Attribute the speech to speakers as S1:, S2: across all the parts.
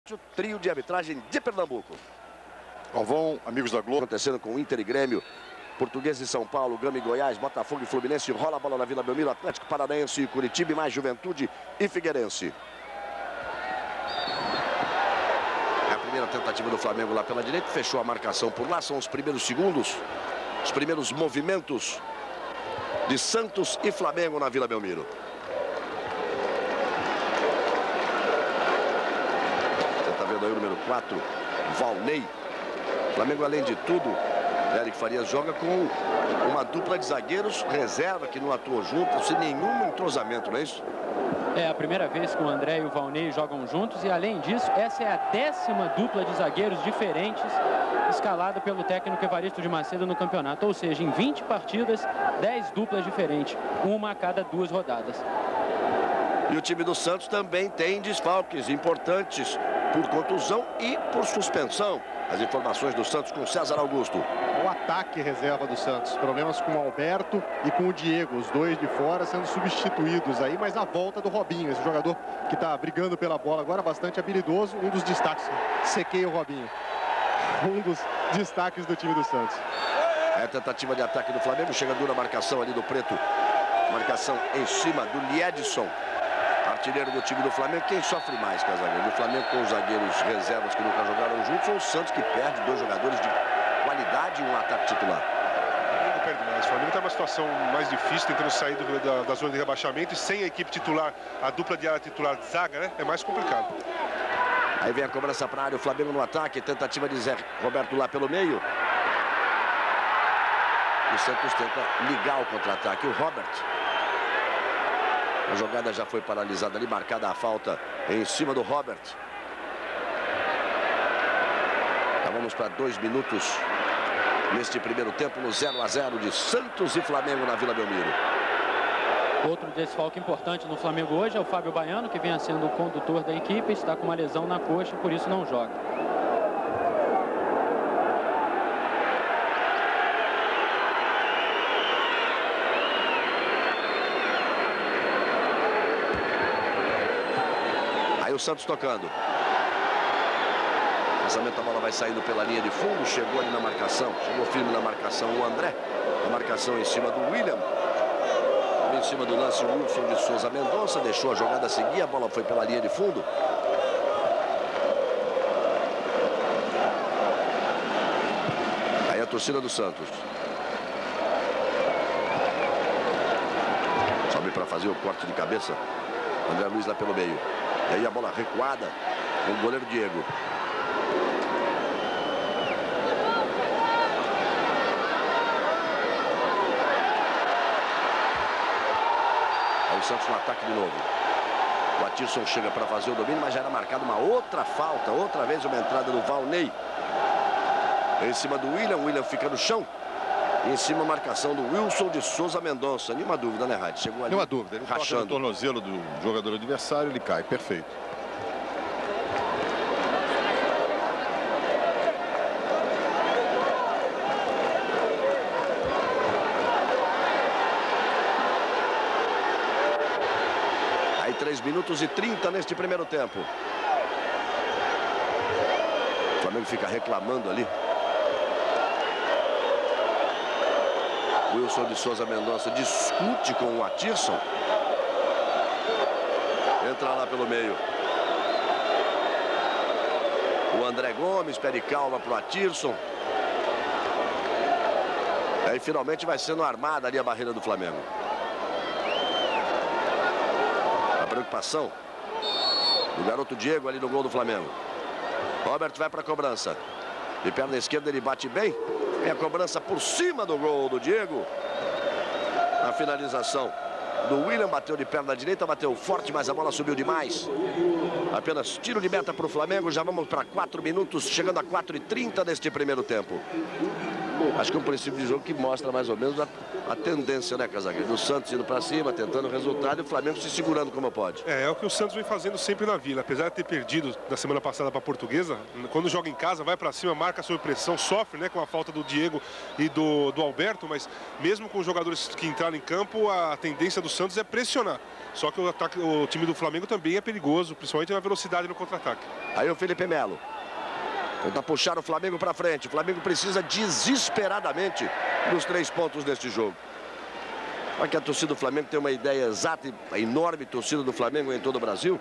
S1: trio de arbitragem de Pernambuco.
S2: Galvão, amigos da Globo.
S1: Acontecendo com Inter e Grêmio, Português e São Paulo, Gama e Goiás, Botafogo e Fluminense, rola a bola na Vila Belmiro, Atlético Paranaense e Curitiba, e mais Juventude e Figueirense. É a primeira tentativa do Flamengo lá pela direita, fechou a marcação por lá, são os primeiros segundos, os primeiros movimentos de Santos e Flamengo na Vila Belmiro. Você está vendo aí o número 4, Valnei. Flamengo, além de tudo, Eric Farias joga com uma dupla de zagueiros reserva que não atuou junto, sem nenhum entrosamento, não é isso?
S3: É a primeira vez que o André e o Valnei jogam juntos e, além disso, essa é a 10ª dupla de zagueiros diferentes escalada pelo técnico Evaristo de Macedo no campeonato. Ou seja, em 20 partidas, 10 duplas diferentes, uma a cada 2 rodadas.
S1: E o time do Santos também tem desfalques importantes por contusão e por suspensão. As informações do Santos com César Augusto.
S4: O ataque reserva do Santos. Problemas com o Alberto e com o Diego. Os dois de fora sendo substituídos aí. Mas a volta do Robinho. Esse jogador que está brigando pela bola agora, bastante habilidoso. Um dos destaques. Sequei o Robinho. Um dos destaques do time do Santos.
S1: É a tentativa de ataque do Flamengo. Chega dura a marcação ali do Preto. Marcação em cima do Liedson. Artilheiro do time do Flamengo. Quem sofre mais, Casagrande? O Flamengo com os zagueiros reservas que nunca jogaram juntos, ou o Santos que perde 2 jogadores de qualidade e um ataque titular?
S5: O Flamengo perde mais. O Flamengo está numa situação mais difícil, tentando sair da zona de rebaixamento, e sem a equipe titular, a dupla de área titular de zaga, né? É mais complicado.
S1: Aí vem a cobrança para a área, o Flamengo no ataque, tentativa de Zé Roberto lá pelo meio. O Santos tenta ligar o contra-ataque. O Robert. A jogada já foi paralisada ali, marcada a falta em cima do Robert. Então vamos para 2 minutos neste primeiro tempo, no 0 a 0 de Santos e Flamengo na Vila Belmiro.
S3: Outro desfalque importante no Flamengo hoje é o Fábio Baiano, que vem sendo o condutor da equipe, está com uma lesão na coxa, por isso não joga.
S1: Aí o Santos tocando. Lançamento, a bola vai saindo pela linha de fundo, chegou ali na marcação, chegou firme na marcação o André. A marcação em cima do William. Em cima do lance, o Wilson de Souza Mendonça deixou a jogada seguir, a bola foi pela linha de fundo. Aí a torcida do Santos. Sobe para fazer o corte de cabeça. André Luiz lá pelo meio. E aí a bola recuada com o goleiro Diego. Aí o Santos no ataque de novo. O Atirson chega para fazer o domínio, mas já era marcada uma outra falta. Outra vez uma entrada do Valnei. Em cima do William. O William fica no chão. E em cima a marcação do Wilson de Souza Mendonça. Nenhuma dúvida, né, Rádio? Chegou ali.
S2: Nenhuma dúvida. Ele toca no tornozelo do jogador adversário, ele cai. Perfeito.
S1: Aí 3 minutos e 30 neste primeiro tempo. O Flamengo fica reclamando ali. Wilson de Souza Mendonça discute com o Atirson. Entra lá pelo meio. O André Gomes pede calma para o Atirson. Aí finalmente vai sendo armada ali a barreira do Flamengo. A preocupação do garoto Diego ali no gol do Flamengo. Robert vai para a cobrança. De perna esquerda ele bate bem. Vem a cobrança por cima do gol do Diego. A finalização do William, bateu de perna direita, bateu forte, mas a bola subiu demais. Apenas tiro de meta para o Flamengo. Já vamos para 4 minutos, chegando a 4h30 deste primeiro tempo. Acho que é um princípio de jogo que mostra mais ou menos a tendência, né, Casagrande? Do Santos indo para cima, tentando o resultado, e o Flamengo se segurando como pode.
S5: É o que o Santos vem fazendo sempre na Vila. Apesar de ter perdido na semana passada para a Portuguesa, quando joga em casa, vai para cima, marca sob pressão, sofre, né, com a falta do Diego e do Alberto, mas mesmo com os jogadores que entraram em campo, a tendência do Santos Santos é pressionar. Só que o time do Flamengo também é perigoso, principalmente na velocidade no contra-ataque.
S1: Aí o Felipe Melo tenta puxar o Flamengo para frente. O Flamengo precisa desesperadamente dos 3 pontos deste jogo. Para que a torcida do Flamengo tenha uma ideia exata, a enorme torcida do Flamengo em todo o Brasil.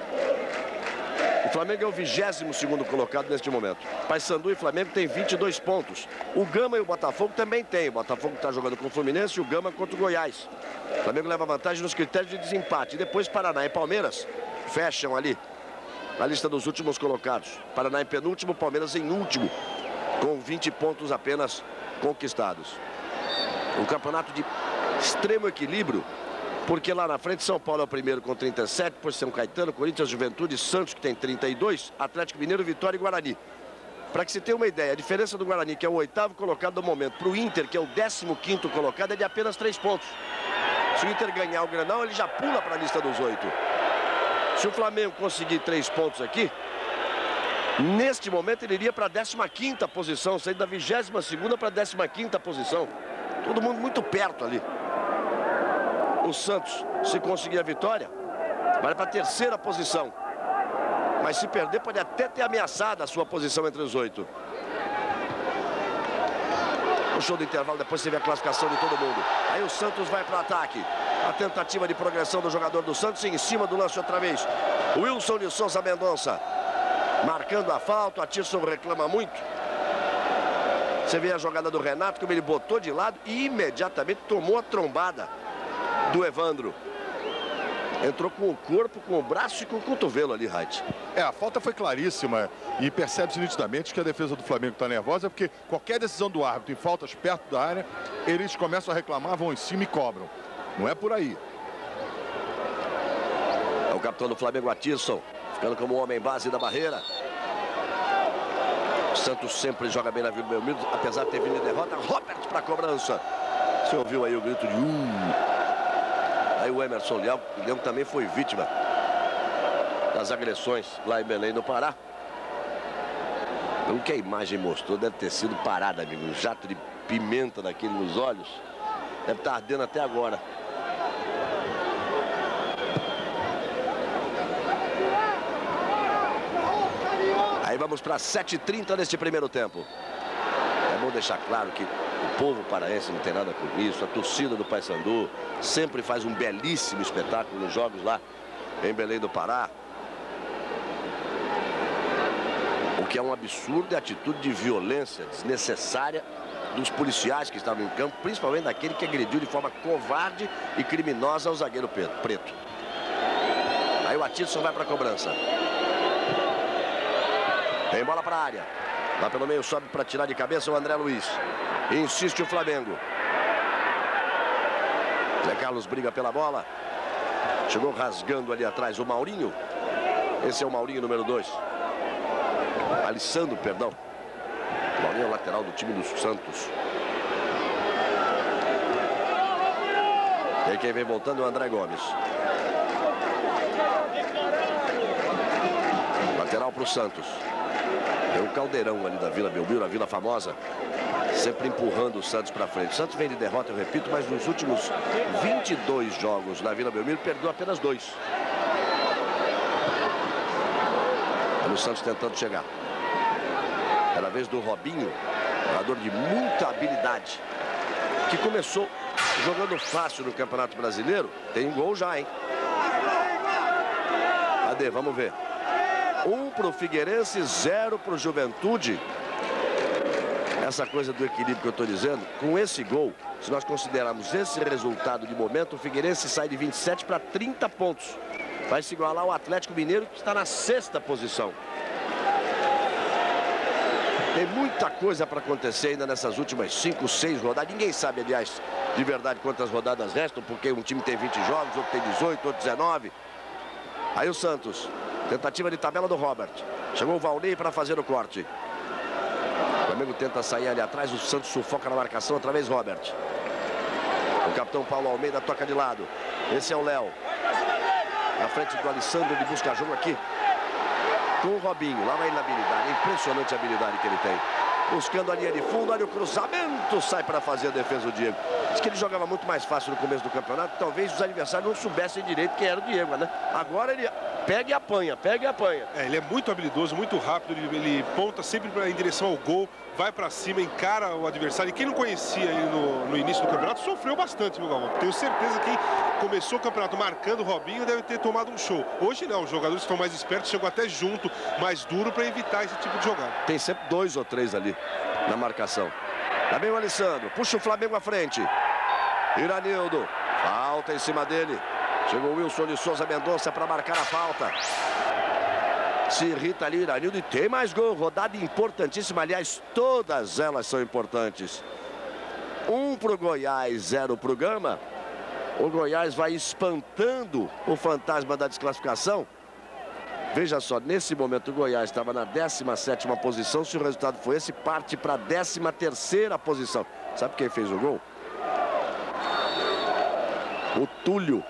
S1: O Flamengo é o 22º colocado neste momento. Paysandu e Flamengo têm 22 pontos. O Gama e o Botafogo também têm. O Botafogo está jogando com o Fluminense e o Gama contra o Goiás. O Flamengo leva vantagem nos critérios de desempate. E depois Paraná e Palmeiras fecham ali na lista dos últimos colocados. Paraná em penúltimo, Palmeiras em último, com 20 pontos apenas conquistados. Um campeonato de extremo equilíbrio, porque lá na frente São Paulo é o primeiro com 37, depois São Caetano, Corinthians, Juventude, Santos que tem 32, Atlético Mineiro, Vitória e Guarani. Para que se tenha uma ideia, a diferença do Guarani, que é o 8º colocado do momento, para o Inter, que é o 15º colocado, é de apenas 3 pontos. Se o Inter ganhar o Grenal, ele já pula para a lista dos 8. Se o Flamengo conseguir 3 pontos aqui, neste momento ele iria para a 15ª posição, saindo da 22ª para a 15ª posição. Todo mundo muito perto ali. O Santos, se conseguir a vitória, vai para a 3ª posição. Mas se perder, pode até ter ameaçado a sua posição entre os 8. O show do intervalo, depois você vê a classificação de todo mundo. Aí o Santos vai para o ataque. A tentativa de progressão do jogador do Santos em cima do lance outra vez. Wilson de Souza Mendonça marcando a falta. O Atisson reclama muito. Você vê a jogada do Renato, como ele botou de lado e imediatamente tomou a trombada do Evandro. Entrou com o corpo, com o braço e com o cotovelo ali, Reit.
S2: A falta foi claríssima e percebe-se nitidamente que a defesa do Flamengo está nervosa, porque qualquer decisão do árbitro em faltas perto da área, eles começam a reclamar, vão em cima e cobram. Não é por aí.
S1: É o capitão do Flamengo, Atisson, ficando como homem base da barreira. O Santos sempre joga bem na Vila Belmiro, apesar de ter vindo em derrota. Robert para a cobrança. Você ouviu aí o grito de Aí o Emerson Leão também foi vítima das agressões lá em Belém, no Pará. Pelo que a imagem mostrou, deve ter sido parada, amigo. Um jato de pimenta daquele nos olhos. Deve estar ardendo até agora. Aí vamos para 7h30 neste primeiro tempo. É bom deixar claro que o povo paraense não tem nada com isso. A torcida do Paysandu sempre faz um belíssimo espetáculo nos jogos lá em Belém do Pará. O que é um absurdo é a atitude de violência desnecessária dos policiais que estavam em campo, principalmente daquele que agrediu de forma covarde e criminosa o zagueiro preto. Aí o Atisson vai para a cobrança. Tem bola para a área. Lá pelo meio sobe para tirar de cabeça o André Luiz. Insiste o Flamengo. Zé Carlos briga pela bola. Chegou rasgando ali atrás o Maurinho. Esse é o Maurinho número 2. Alessandro, perdão. O Maurinho é o lateral do time do Santos. E aí quem vem voltando é o André Gomes. Lateral para o Santos. Tem um caldeirão ali da Vila Belmiro, a Vila Famosa, sempre empurrando o Santos para frente. O Santos vem de derrota, eu repito, mas nos últimos 22 jogos na Vila Belmiro perdeu apenas 2. Olha o Santos tentando chegar. Era a vez do Robinho, jogador de muita habilidade, que começou jogando fácil no Campeonato Brasileiro. Tem um gol já, hein? Cadê? Vamos ver. 1 para o Figueirense, 0 para o Juventude. Essa coisa do equilíbrio que eu estou dizendo, com esse gol, se nós considerarmos esse resultado de momento, o Figueirense sai de 27 para 30 pontos. Vai se igualar ao Atlético Mineiro, que está na 6ª posição. Tem muita coisa para acontecer ainda nessas últimas 5, 6 rodadas. Ninguém sabe, aliás, de verdade quantas rodadas restam, porque um time tem 20 jogos, outro tem 18, outro 19. Aí o Santos. Tentativa de tabela do Robert. Chegou o Valnei para fazer o corte. O Flamengo tenta sair ali atrás. O Santos sufoca na marcação. Outra vez Robert. O capitão Paulo Almeida toca de lado. Esse é o Léo. Na frente do Alessandro. Ele busca jogo aqui com o Robinho. Lá na inabilidade. É impressionante a habilidade que ele tem. buscando a linha de fundo, olha o cruzamento, sai para fazer a defesa o Diego. Diz que ele jogava muito mais fácil no começo do campeonato, talvez os adversários não soubessem direito quem era o Diego, né? Agora ele pega e apanha, pega e apanha.
S5: Ele é muito habilidoso, muito rápido, ele ponta sempre em direção ao gol, vai para cima, encara o adversário. E quem não conhecia ele no início do campeonato sofreu bastante, meu Galvão. Tenho certeza que quem começou o campeonato marcando o Robinho deve ter tomado um show. Hoje não, os jogadores estão mais espertos, chegam até junto, mais duro para evitar esse tipo de jogada.
S1: Tem sempre 2 ou 3 ali na marcação. Tá bem o Alessandro, puxa o Flamengo à frente. Iranildo, falta em cima dele. Chegou o Wilson de Souza Mendonça para marcar a falta. Se irrita ali o Iranildo e tem mais gol. Rodada importantíssima, aliás, todas elas são importantes. 1 para o Goiás, 0 para o Gama. O Goiás vai espantando o fantasma da desclassificação. Veja só, nesse momento o Goiás estava na 17ª posição. Se o resultado foi esse, parte para a 13ª posição. Sabe quem fez o gol? O Túlio.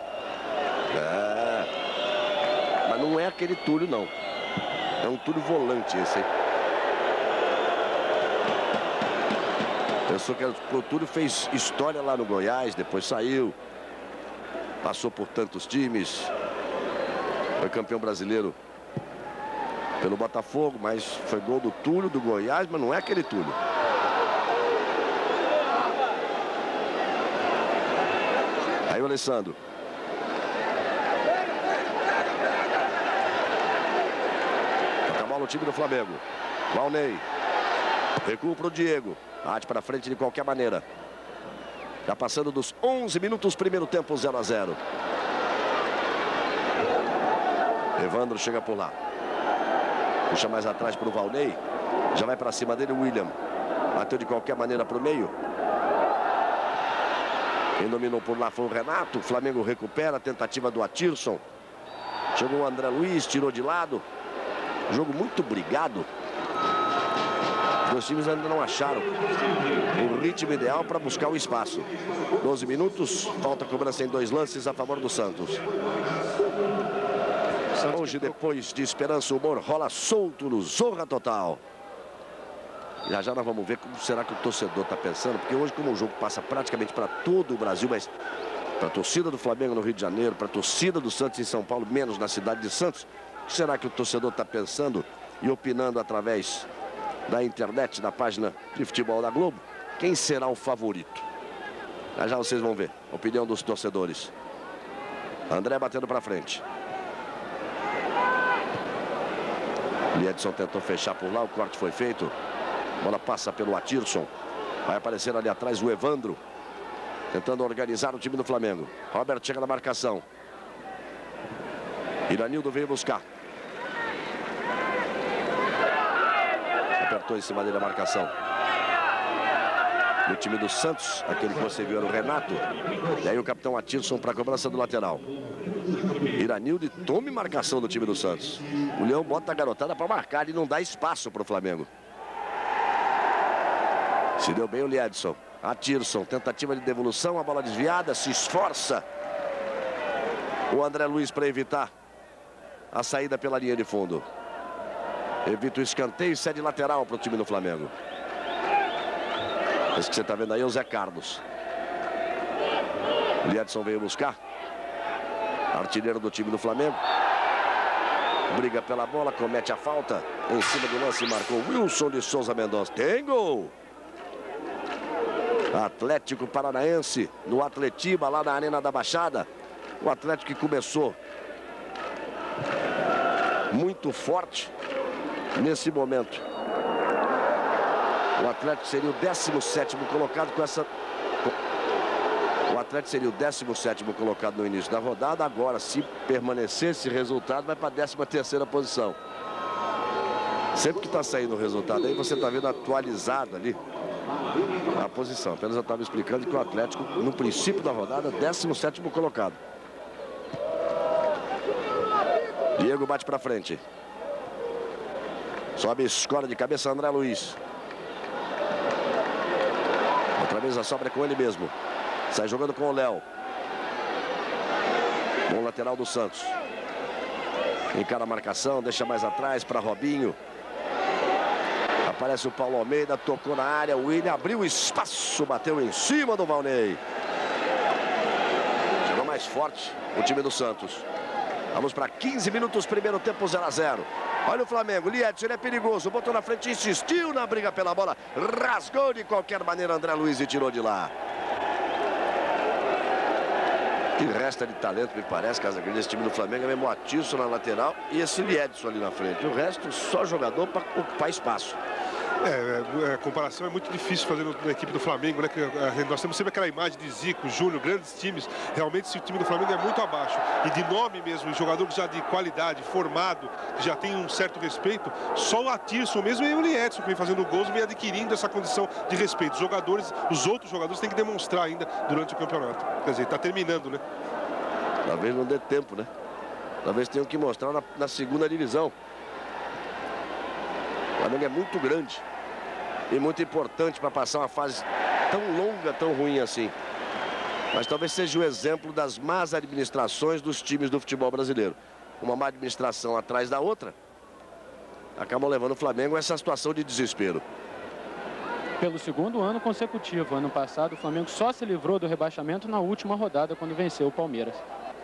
S1: Mas não é aquele Túlio, não. É um Túlio volante esse aí. Pensou que o Túlio fez história lá no Goiás, depois saiu. Passou por tantos times. Foi campeão brasileiro pelo Botafogo, mas foi gol do Túlio, do Goiás, mas não é aquele Túlio. Aí o Alessandro. Toca a bola o time do Flamengo. Valnei. Recua para o Diego. Bate para frente de qualquer maneira. Já passando dos 11 minutos, primeiro tempo, 0 a 0. Evandro chega por lá. Puxa mais atrás para o Valnei. Já vai para cima dele o William. Bateu de qualquer maneira para o meio. Quem dominou por lá foi o Renato. O Flamengo recupera a tentativa do Atirson. Chegou o André Luiz, tirou de lado. Jogo muito brigado. Os dois times ainda não acharam o ritmo ideal para buscar o espaço. 12 minutos, falta cobrança em 2 lances a favor do Santos. Hoje, depois de Esperança, o humor rola solto no Zorra Total. Já já nós vamos ver como será que o torcedor está pensando, porque hoje, como o jogo passa praticamente para todo o Brasil, mas para a torcida do Flamengo no Rio de Janeiro, para a torcida do Santos em São Paulo, menos na cidade de Santos, o que será que o torcedor está pensando e opinando através da internet, da página de futebol da Globo? Quem será o favorito? Já já vocês vão ver a opinião dos torcedores. André batendo para frente. O Edson tentou fechar por lá, o corte foi feito. A bola passa pelo Atirson. Vai aparecer ali atrás o Evandro, tentando organizar o time do Flamengo. Robert chega na marcação. Iranildo veio buscar. Apertou em cima dele a marcação. No time do Santos, aquele que você viu era o Renato. E aí o capitão Atirson para a cobrança do lateral. Iranildo tome marcação do time do Santos. O Leão bota a garotada para marcar e não dá espaço para o Flamengo. Se deu bem o Liedson. Atirson, tentativa de devolução, a bola desviada, se esforça o André Luiz para evitar a saída pela linha de fundo. Evita o escanteio e cede lateral para o time do Flamengo. Esse que você está vendo aí é o Zé Carlos. O Liedson veio buscar. Artilheiro do time do Flamengo. Briga pela bola, comete a falta. Em cima do lance marcou Wilson de Souza Mendonça. Tem gol! Atlético Paranaense no Atletiba, lá na Arena da Baixada. O Atlético que começou muito forte nesse momento. O Atlético seria o 17º colocado com essa... O Atlético seria o 17º colocado no início da rodada. Agora, se permanecer esse resultado, vai para a 13ª posição. Sempre que está saindo o resultado aí, você está vendo atualizado ali a posição. Apenas eu estava explicando que o Atlético, no princípio da rodada, 17º colocado. Diego bate para frente. Sobe, escora de cabeça André Luiz. Outra vez a sobra é com ele mesmo. Sai jogando com o Léo. Bom lateral do Santos. Encara a marcação, deixa mais atrás para Robinho. Aparece o Paulo Almeida, tocou na área, o William abriu espaço, bateu em cima do Valnei. Chegou mais forte o time do Santos. Vamos para 15 minutos, primeiro tempo 0 a 0. Olha o Flamengo, Liedson, ele é perigoso, botou na frente, insistiu na briga pela bola, rasgou de qualquer maneira André Luiz e tirou de lá. Que resta de talento, me parece, Casagrande, esse time do Flamengo é mesmo Atiço na lateral e esse Liedson ali na frente. O resto, só jogador para ocupar espaço.
S5: A comparação é muito difícil fazer na equipe do Flamengo, né? Nós temos sempre aquela imagem de Zico, Júnior, grandes times. Realmente esse time do Flamengo é muito abaixo. E de nome mesmo, jogador já de qualidade, formado, que já tem um certo respeito, só o Atirson mesmo e o Liedson que vem fazendo gols, vem adquirindo essa condição de respeito. Os outros jogadores têm que demonstrar ainda durante o campeonato. Quer dizer, está terminando, né?
S1: Talvez não dê tempo, né? Talvez tenham que mostrar na segunda divisão. O Flamengo é muito grande e muito importante para passar uma fase tão longa, tão ruim assim. Mas talvez seja o exemplo das más administrações dos times do futebol brasileiro. Uma má administração atrás da outra acabam levando o Flamengo a essa situação de desespero.
S3: Pelo segundo ano consecutivo, ano passado, o Flamengo só se livrou do rebaixamento na última rodada, quando venceu o Palmeiras.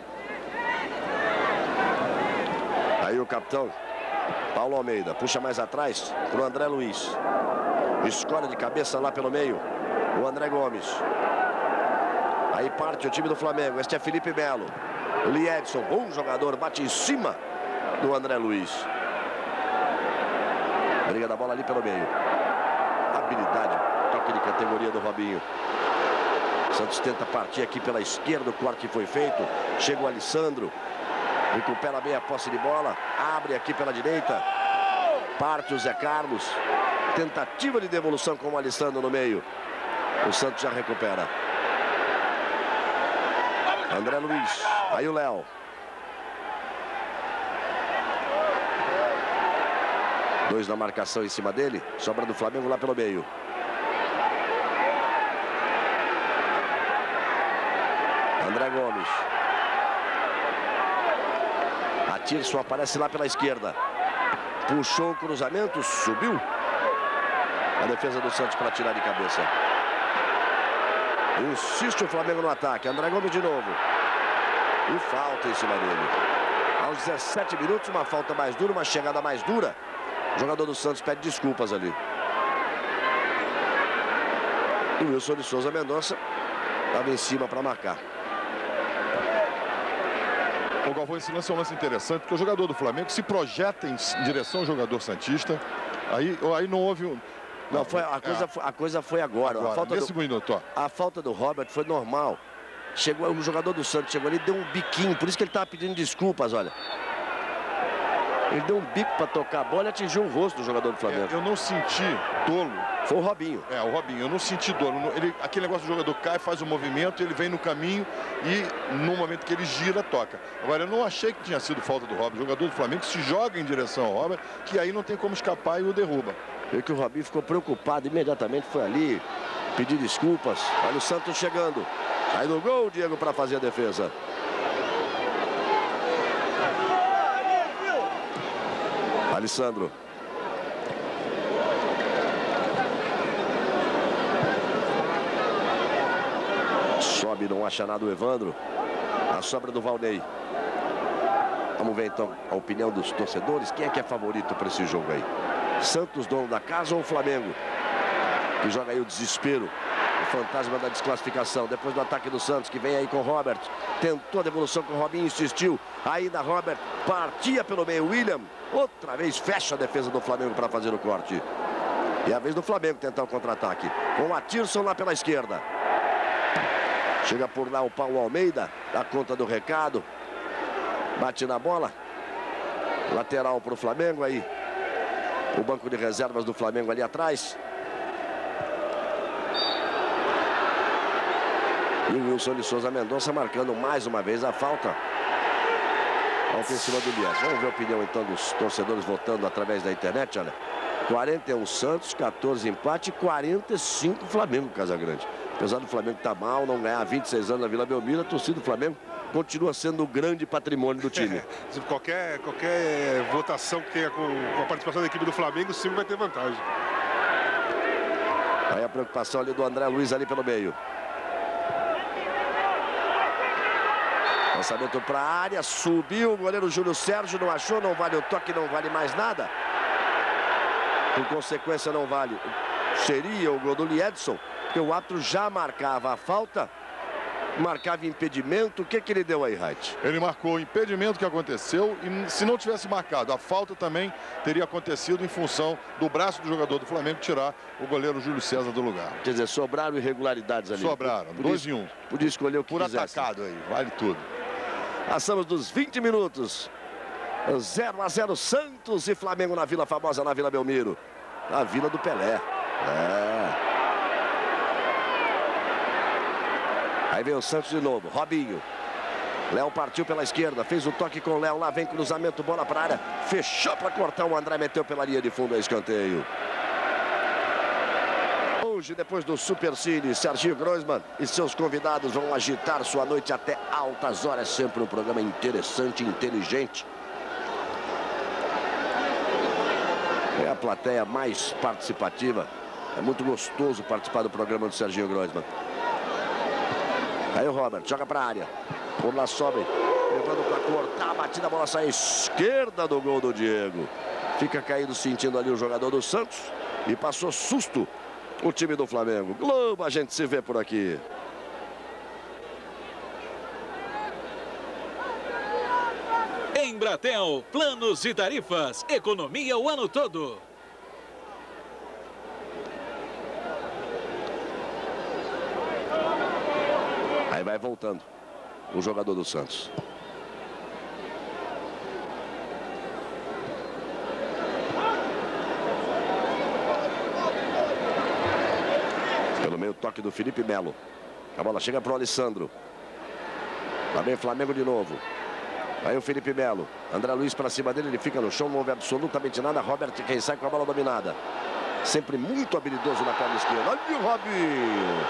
S1: Aí o capitão Paulo Almeida puxa mais atrás para o André Luiz. Escolhe de cabeça lá pelo meio o André Gomes. Aí parte o time do Flamengo. Este é Felipe Melo. O Liedson, bom jogador, bate em cima do André Luiz. Briga da bola ali pelo meio. Habilidade, toque de categoria do Robinho. Santos tenta partir aqui pela esquerda, o corte foi feito. Chega o Alessandro. Recupera bem a posse de bola. Abre aqui pela direita. Parte o Zé Carlos. Tentativa de devolução com o Alessandro no meio. O Santos já recupera. André Luiz. Aí o Léo. Dois na marcação em cima dele. Sobra do Flamengo lá pelo meio. André Gomes. Atirson aparece lá pela esquerda. Puxou o cruzamento, subiu. A defesa do Santos para tirar de cabeça. Insiste o Flamengo no ataque. André Gomes de novo. E falta em cima dele. Aos 17 minutos, uma falta mais dura, uma chegada mais dura. O jogador do Santos pede desculpas ali. E o Wilson de Souza Mendonça estava em cima para marcar.
S2: O Galvão, esse lance é um lance interessante, porque o jogador do Flamengo se projeta em direção ao jogador santista. Aí não houve...
S1: Não, a coisa foi agora. A falta do Robert foi normal. Chegou, o jogador do Santos chegou ali e deu um biquinho. Por isso que ele estava pedindo desculpas, olha. Ele deu um bico para tocar a bola e atingiu o rosto do jogador do Flamengo.
S2: Eu não senti dolo.
S1: Foi o Robinho.
S2: O Robinho. Eu não senti dolo. Aquele negócio do jogador cai, faz o movimento, ele vem no caminho e no momento que ele gira, toca. Agora, eu não achei que tinha sido falta do Robert. O jogador do Flamengo se joga em direção ao Robert, que aí não tem como escapar e o derruba.
S1: Vê que o Robinho ficou preocupado, imediatamente foi ali pedir desculpas. Olha o Santos chegando. Sai do gol, Diego, para fazer a defesa. Alessandro. Sobe, não acha nada o Evandro. A sobra do Valnei. Vamos ver então a opinião dos torcedores. Quem é que é favorito para esse jogo aí? Santos, dono da casa, ou o Flamengo? Que joga aí o desespero. O fantasma da desclassificação. Depois do ataque do Santos, que vem aí com o Robert. Tentou a devolução com o Robinho, insistiu. Ainda Robert partia pelo meio. William, outra vez, fecha a defesa do Flamengo para fazer o corte. E é a vez do Flamengo tentar o contra-ataque. Com o Atirson lá pela esquerda. Chega por lá o Paulo Almeida. Dá conta do recado. Bate na bola. Lateral para o Flamengo aí. O banco de reservas do Flamengo ali atrás. E o Wilson de Souza Mendonça marcando mais uma vez a falta. Falta em cima do Liedson. Vamos ver a opinião então dos torcedores votando através da internet. Olha, 41 Santos, 14 empate, 45 Flamengo, Casagrande. Apesar do Flamengo estar mal, não ganhar 26 anos na Vila Belmiro, a torcida do Flamengo continua sendo o grande patrimônio do time.
S5: Qualquer votação que tenha com a participação da equipe do Flamengo sempre vai ter vantagem.
S1: Aí a preocupação ali do André Luiz ali pelo meio. Lançamento para a área, subiu o goleiro Júlio Sérgio, não achou, não vale o toque, não vale mais nada. Por consequência, não vale. Seria o gol do Liedson, porque o árbitro já marcava a falta, marcava impedimento. O que ele deu aí, Reit?
S2: Ele marcou o impedimento que aconteceu e se não tivesse marcado, a falta também teria acontecido em função do braço do jogador do Flamengo tirar o goleiro Júlio César do lugar.
S1: Quer dizer, sobraram irregularidades ali.
S2: Sobraram, 2 em 1.
S1: Podia escolher o que
S2: por
S1: quisesse.
S2: Atacado aí, vale tudo.
S1: Passamos dos 20 minutos. 0-0 Santos e Flamengo na Vila Famosa, na Vila Belmiro. Na Vila do Pelé. Aí vem o Santos de novo, Robinho. Léo partiu pela esquerda, fez o toque com o Léo, lá vem cruzamento, bola para a área. Fechou para cortar, o André meteu pela linha de fundo, a escanteio. Hoje, depois do Supercine, Serginho Groisman e seus convidados vão agitar sua noite até altas horas. Sempre um programa interessante e inteligente. É a plateia mais participativa. É muito gostoso participar do programa do Serginho Groisman. Aí o Robert joga para a área. Por lá sobe, levando para cortar a batida, a bola sai à esquerda do gol do Diego. Fica caído, sentindo ali o jogador do Santos. E passou susto o time do Flamengo. Globo, a gente se vê por aqui.
S6: Embratel, planos e tarifas, economia o ano todo.
S1: Aí vai voltando o jogador do Santos. Pelo meio, toque do Felipe Melo. A bola chega para o Alessandro. Lá vem Flamengo de novo. Aí o Felipe Melo. André Luiz para cima dele, ele fica no chão, não houve absolutamente nada. Robert quem sai com a bola dominada. Sempre muito habilidoso na perna esquerda. Olha o Robinho.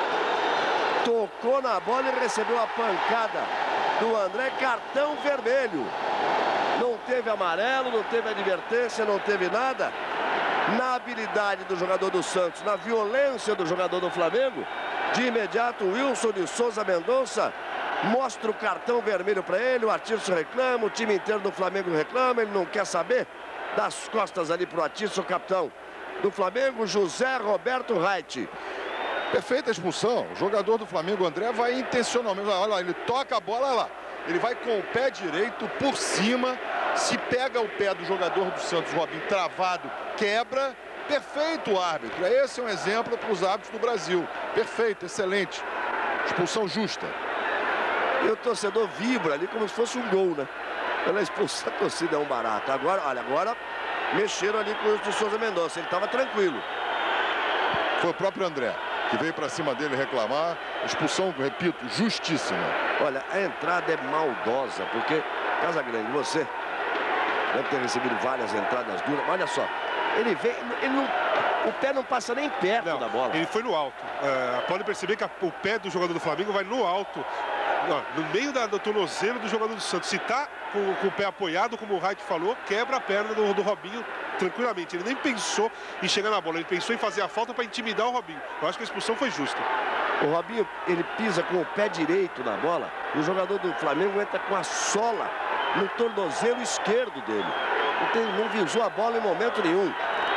S1: Tocou na bola e recebeu a pancada do André, cartão vermelho. Não teve amarelo, não teve advertência, não teve nada. Na habilidade do jogador do Santos, na violência do jogador do Flamengo, de imediato o Wilson de Souza Mendonça mostra o cartão vermelho para ele. O Atirson reclama, o time inteiro do Flamengo reclama, ele não quer saber. Das costas ali para o Atirson, capitão do Flamengo, José Roberto Reit.
S2: Perfeita expulsão. O jogador do Flamengo, André, vai intencionalmente. Olha lá, ele toca a bola, olha lá. Ele vai com o pé direito por cima. Se pega o pé do jogador do Santos, Robinho, travado, quebra. Perfeito o árbitro. Esse é um exemplo para os árbitros do Brasil. Perfeito, excelente. Expulsão justa.
S1: E o torcedor vibra ali como se fosse um gol, né? Pela expulsão, a torcida é um barato. Agora, olha, agora mexeram ali com o de Souza Mendonça. Ele estava tranquilo.
S2: Foi o próprio André que veio para cima dele reclamar. Expulsão, repito, justíssima.
S1: Olha, a entrada é maldosa, porque, Casagrande, você deve ter recebido várias entradas duras. Olha só, ele vem, o pé não passa nem perto da bola.
S5: Ele foi no alto. Pode perceber que o pé do jogador do Flamengo vai no alto. No meio do tornozelo do jogador do Santos. Se tá com o pé apoiado, como o Reit falou, quebra a perna do Robinho tranquilamente. Ele nem pensou em chegar na bola, ele pensou em fazer a falta para intimidar o Robinho. Eu acho que a expulsão foi justa.
S1: O Robinho, ele pisa com o pé direito na bola e o jogador do Flamengo entra com a sola no tornozelo esquerdo dele. Não visou a bola em momento nenhum.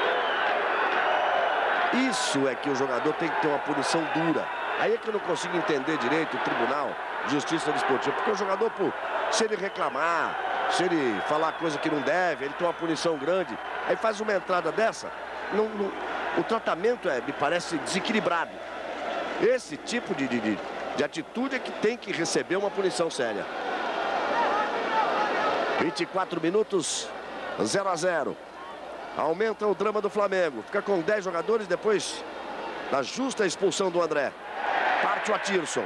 S1: Isso é que o jogador tem que ter uma punição dura. Aí é que eu não consigo entender direito o Tribunal de Justiça Desportiva, porque o jogador, se ele reclamar, se ele falar coisa que não deve, ele tem uma punição grande, aí faz uma entrada dessa, o tratamento me parece desequilibrado. Esse tipo de atitude é que tem que receber uma punição séria. 24 minutos, 0-0. Aumenta o drama do Flamengo. Fica com 10 jogadores depois da justa expulsão do André. Parte o Atirson.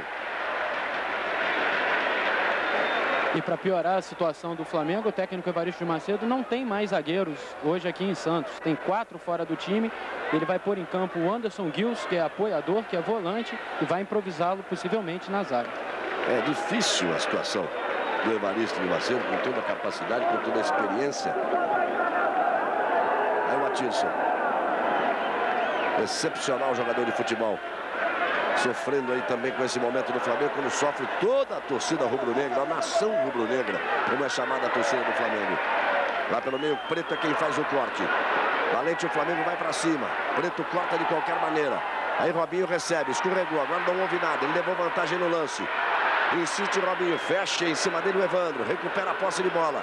S3: E para piorar a situação do Flamengo, o técnico Evaristo de Macedo não tem mais zagueiros hoje aqui em Santos. Tem 4 fora do time. Ele vai pôr em campo o Anderson Guils, que é apoiador, que é volante, e vai improvisá-lo possivelmente na zaga.
S1: É difícil a situação do Evaristo de Macedo, com toda a capacidade, com toda a experiência. Aí o Atirson. Excepcional jogador de futebol. Sofrendo aí também com esse momento do Flamengo, quando sofre toda a torcida rubro-negra, a nação rubro-negra, como é chamada a torcida do Flamengo. Lá pelo meio, Preto é quem faz o corte. Valente, o Flamengo vai para cima. Preto corta de qualquer maneira. Aí Robinho recebe, escorregou, agora não houve nada. Ele levou vantagem no lance. Insiste Robinho, fecha em cima dele o Evandro. Recupera a posse de bola.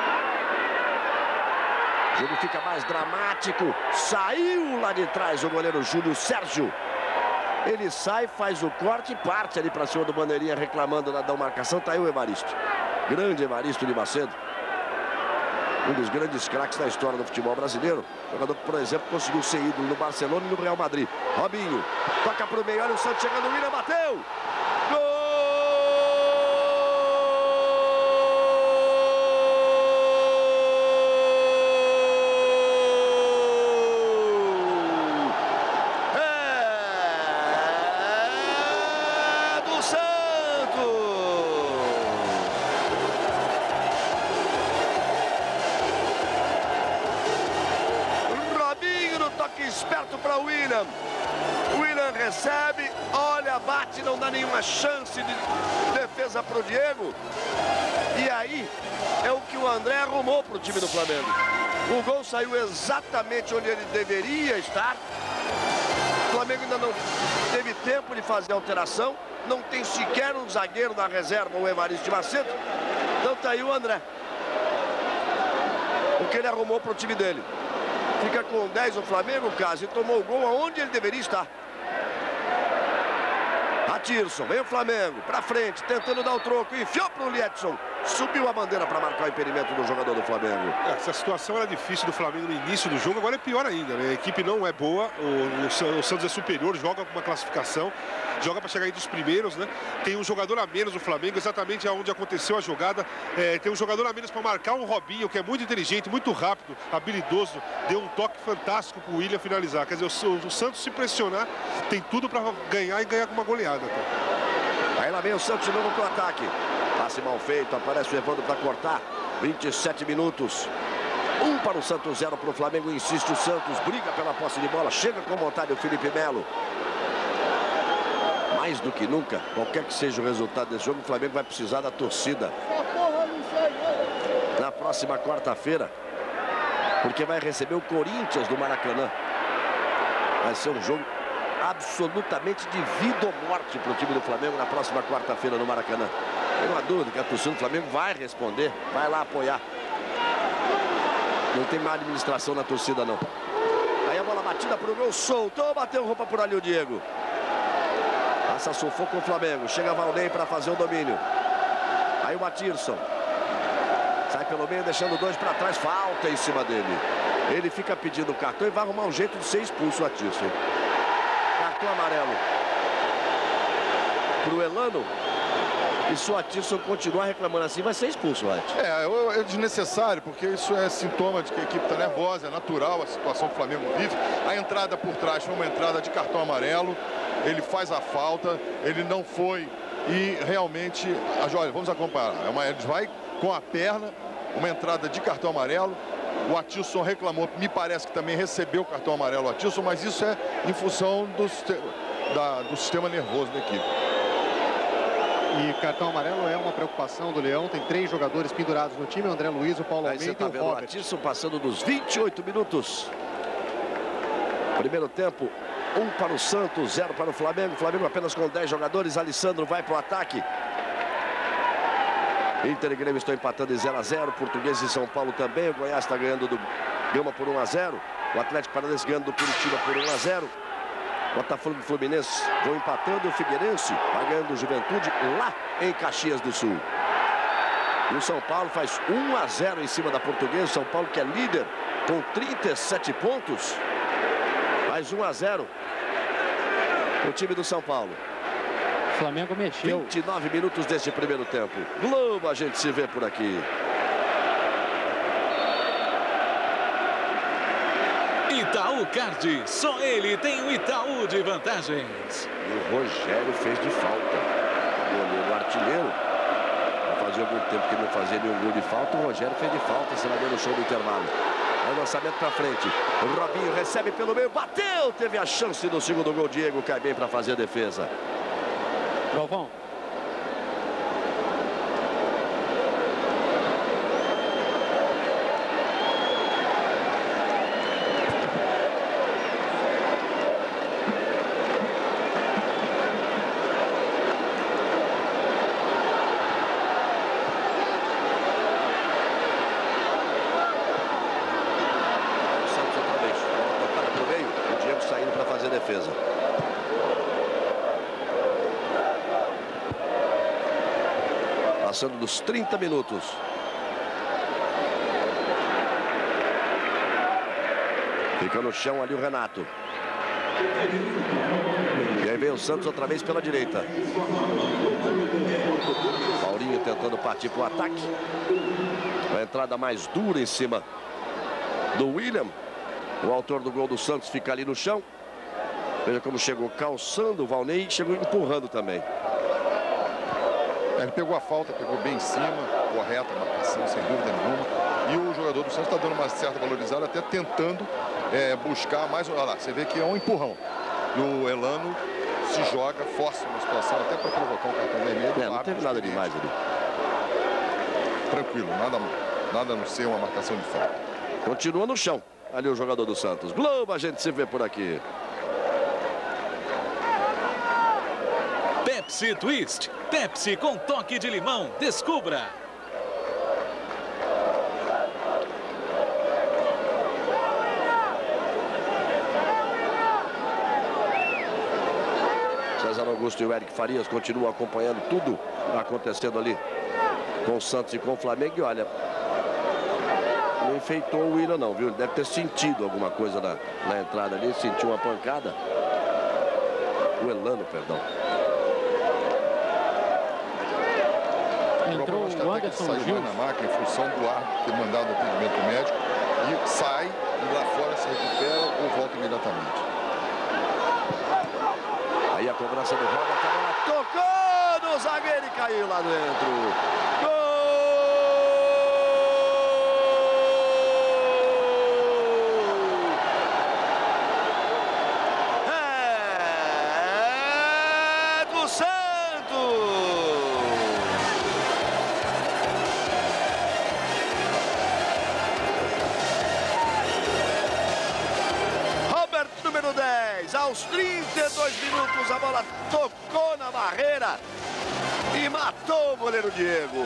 S1: O jogo fica mais dramático. Saiu lá de trás o goleiro Júlio Sérgio. Ele sai, faz o corte e parte ali para cima do bandeirinha reclamando da marcação. Tá aí o Evaristo. Grande Evaristo de Macedo. Um dos grandes craques da história do futebol brasileiro. Jogador que, por exemplo, conseguiu ser ídolo no Barcelona e no Real Madrid. Robinho, toca pro meio, olha o Santos chegando, o William bateu! Gol! É do Santos! Esperto para o William. William recebe, olha, bate, não dá nenhuma chance de defesa para o Diego. E aí é o que o André arrumou para o time do Flamengo. O gol saiu exatamente onde ele deveria estar. O Flamengo ainda não teve tempo de fazer a alteração. Não tem sequer um zagueiro na reserva, o Evaristo de Macedo. Então tá aí o André. O que ele arrumou para o time dele. Fica com 10 o Flamengo, Cássio, e tomou o gol aonde ele deveria estar. Atirson, vem o Flamengo, pra frente, tentando dar o troco, enfiou pro Liedson. Subiu a bandeira para marcar o impedimento do jogador do Flamengo.
S5: Essa situação era difícil do Flamengo no início do jogo, agora é pior ainda, né? A equipe não é boa, o Santos é superior, joga com uma classificação, joga para chegar entre os primeiros, né? Tem um jogador a menos o Flamengo, exatamente onde aconteceu a jogada. Tem um jogador a menos para marcar um Robinho, que é muito inteligente, muito rápido, habilidoso. Deu um toque fantástico para o William finalizar. Quer dizer, o Santos se pressionar, tem tudo para ganhar e ganhar com uma goleada. Tá?
S1: Aí lá vem o Santos de novo com o ataque. Passe mal feito, aparece o Evandro para cortar. 27 minutos. 1 para o Santos, 0 para o Flamengo. Insiste o Santos, briga pela posse de bola. Chega com vontade o Felipe Melo. Mais do que nunca, qualquer que seja o resultado desse jogo, o Flamengo vai precisar da torcida. Na próxima quarta-feira, porque vai receber o Corinthians do Maracanã. Vai ser um jogo absolutamente de vida ou morte para o time do Flamengo na próxima quarta-feira no Maracanã. Tem uma dúvida que a torcida do Flamengo vai responder, vai lá apoiar. Não tem má administração na torcida, não. Aí a bola batida para o gol, soltou, bateu roupa por ali o Diego. Passa sufoco o Flamengo, chega Valnei para fazer o domínio. Aí o Atirson. Sai pelo meio, deixando 2 para trás, falta em cima dele. Ele fica pedindo o cartão e vai arrumar um jeito de ser expulso o Atirson. Cartão amarelo pro Elano. E se o Atirson continuar reclamando assim, vai ser expulso, White.
S2: É desnecessário, porque isso é sintoma de que a equipe está nervosa, é natural a situação que o Flamengo vive. A entrada por trás foi uma entrada de cartão amarelo. Ele faz a falta, ele não foi e realmente, olha, vamos acompanhar. Ele vai com a perna, uma entrada de cartão amarelo. O Atilson reclamou, me parece que também recebeu o cartão amarelo, o Atilson, mas isso é em função do sistema nervoso da equipe.
S4: E cartão amarelo é uma preocupação do Leão. Tem 3 jogadores pendurados no time: o André Luiz, o Paulo Almeida e o Robert.
S1: O Atilson passando dos 28 minutos. Primeiro tempo, 1 para o Santos, 0 para o Flamengo. Flamengo apenas com 10 jogadores. Alessandro vai para o ataque. Inter e Grêmio estão empatando em 0 a 0. Português e São Paulo também. O Goiás está ganhando do Gama por 1 a 0. O Atlético Paranaense ganhando do Curitiba por 1 a 0. Botafogo e Fluminense vão empatando. O Figueirense vai ganhando o Juventude lá em Caxias do Sul. E o São Paulo faz 1 a 0 em cima da Portuguesa. São Paulo, que é líder com 37 pontos. Faz 1 a 0 o time do São Paulo.
S3: O Flamengo mexeu.
S1: 29 minutos deste primeiro tempo. Globo, a gente se vê por aqui.
S6: Itaú Card, só ele tem o Itaú de vantagens.
S1: E o Rogério fez de falta. O goleiro artilheiro. Fazia algum tempo que não fazia nenhum gol de falta. O Rogério fez de falta. Você vai ver no show do intervalo. Aí lançamento para frente. O Robinho recebe pelo meio, bateu, teve a chance do segundo gol. Diego cai bem para fazer a defesa.
S3: Galvão.
S1: Defesa. Passando dos 30 minutos. Fica no chão ali o Renato. E aí vem o Santos outra vez pela direita. Paulinho tentando partir para o ataque. A entrada mais dura em cima do William. O autor do gol do Santos fica ali no chão. Veja como chegou calçando o Valnei e chegou empurrando também.
S2: Ele pegou a falta, pegou bem em cima, correta a marcação, sem dúvida nenhuma. E o jogador do Santos está dando uma certa valorizada, até tentando buscar mais. Olha lá, você vê que é um empurrão. E o Elano se joga, força uma situação até para provocar um cartão vermelho.
S1: Não teve nada demais ali.
S2: Tranquilo, nada a não ser uma marcação de falta.
S1: Continua no chão, ali o jogador do Santos. Globo, a gente se vê por aqui.
S6: Pepsi Twist. Pepsi com toque de limão. Descubra.
S1: César Augusto e o Eric Farias continuam acompanhando tudo acontecendo ali com o Santos e com o Flamengo. E olha, não enfeitou o William não, viu? Ele deve ter sentido alguma coisa na entrada ali, sentiu uma pancada. O Elano, perdão.
S3: Entrou o Anderson
S2: Gil na máquina em função do árbitro ter mandado o atendimento médico e sai e lá fora se recupera ou volta imediatamente.
S1: Aí a cobrança do Robert, a bola tocou no zagueiro e caiu lá dentro. Gol! É do Santos! Número 10, aos 32 minutos a bola tocou na barreira e matou o goleiro Diego.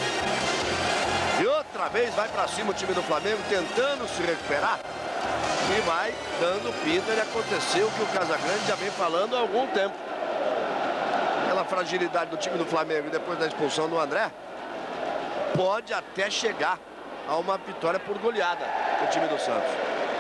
S1: E outra vez vai para cima o time do Flamengo tentando se recuperar e vai dando pinta de acontecer o que o Casagrande já vem falando há algum tempo. Aquela fragilidade do time do Flamengo depois da expulsão do André pode até chegar a uma vitória por goleada do time do Santos.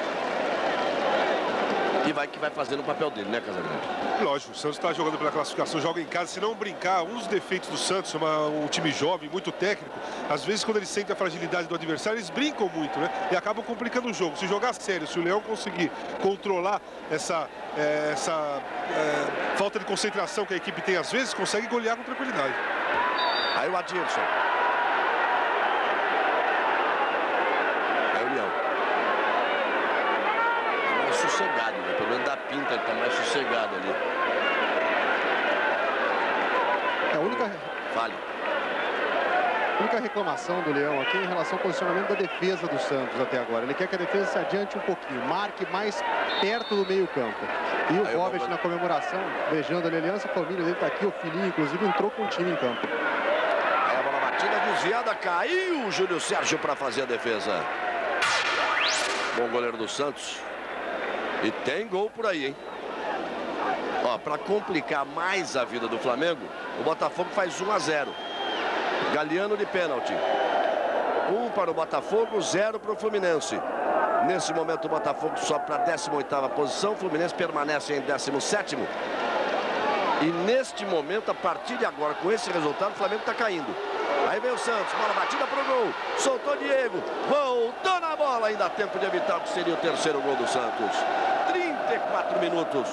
S1: Que vai fazendo o papel dele, né, Casagrande?
S5: Lógico, o Santos está jogando pela classificação, joga em casa. Se não brincar, um dos defeitos do Santos, um time jovem, muito técnico, às vezes quando eles sentem a fragilidade do adversário, eles brincam muito, né? E acabam complicando o jogo. Se jogar sério, se o Leão conseguir controlar essa falta de concentração que a equipe tem às vezes, consegue golear com tranquilidade.
S1: Aí o Adilson. Aí o Leão. Sossegado, né? Pelo menos da pinta, ele tá mais sossegado ali.
S4: A única reclamação do Leão aqui é em relação ao posicionamento da defesa do Santos até agora. Ele quer que a defesa se adiante um pouquinho, marque mais perto do meio-campo. E o Robert na comemoração, beijando a aliança, a família dele tá aqui, o filhinho, inclusive, entrou com o time em campo.
S1: Aí a bola batida, desviada, caiu o Júlio Sérgio para fazer a defesa. Bom goleiro do Santos. E tem gol por aí, hein? Ó, para complicar mais a vida do Flamengo, o Botafogo faz 1-0. Galeano de pênalti. 1 para o Botafogo, 0 para o Fluminense. Nesse momento o Botafogo sobe para a 18ª posição, o Fluminense permanece em 17º. E neste momento, a partir de agora, com esse resultado, o Flamengo está caindo. Aí vem o Santos, bola batida para o gol, soltou Diego, voltou na bola, ainda há tempo de evitar o que seria o terceiro gol do Santos. 34 minutos.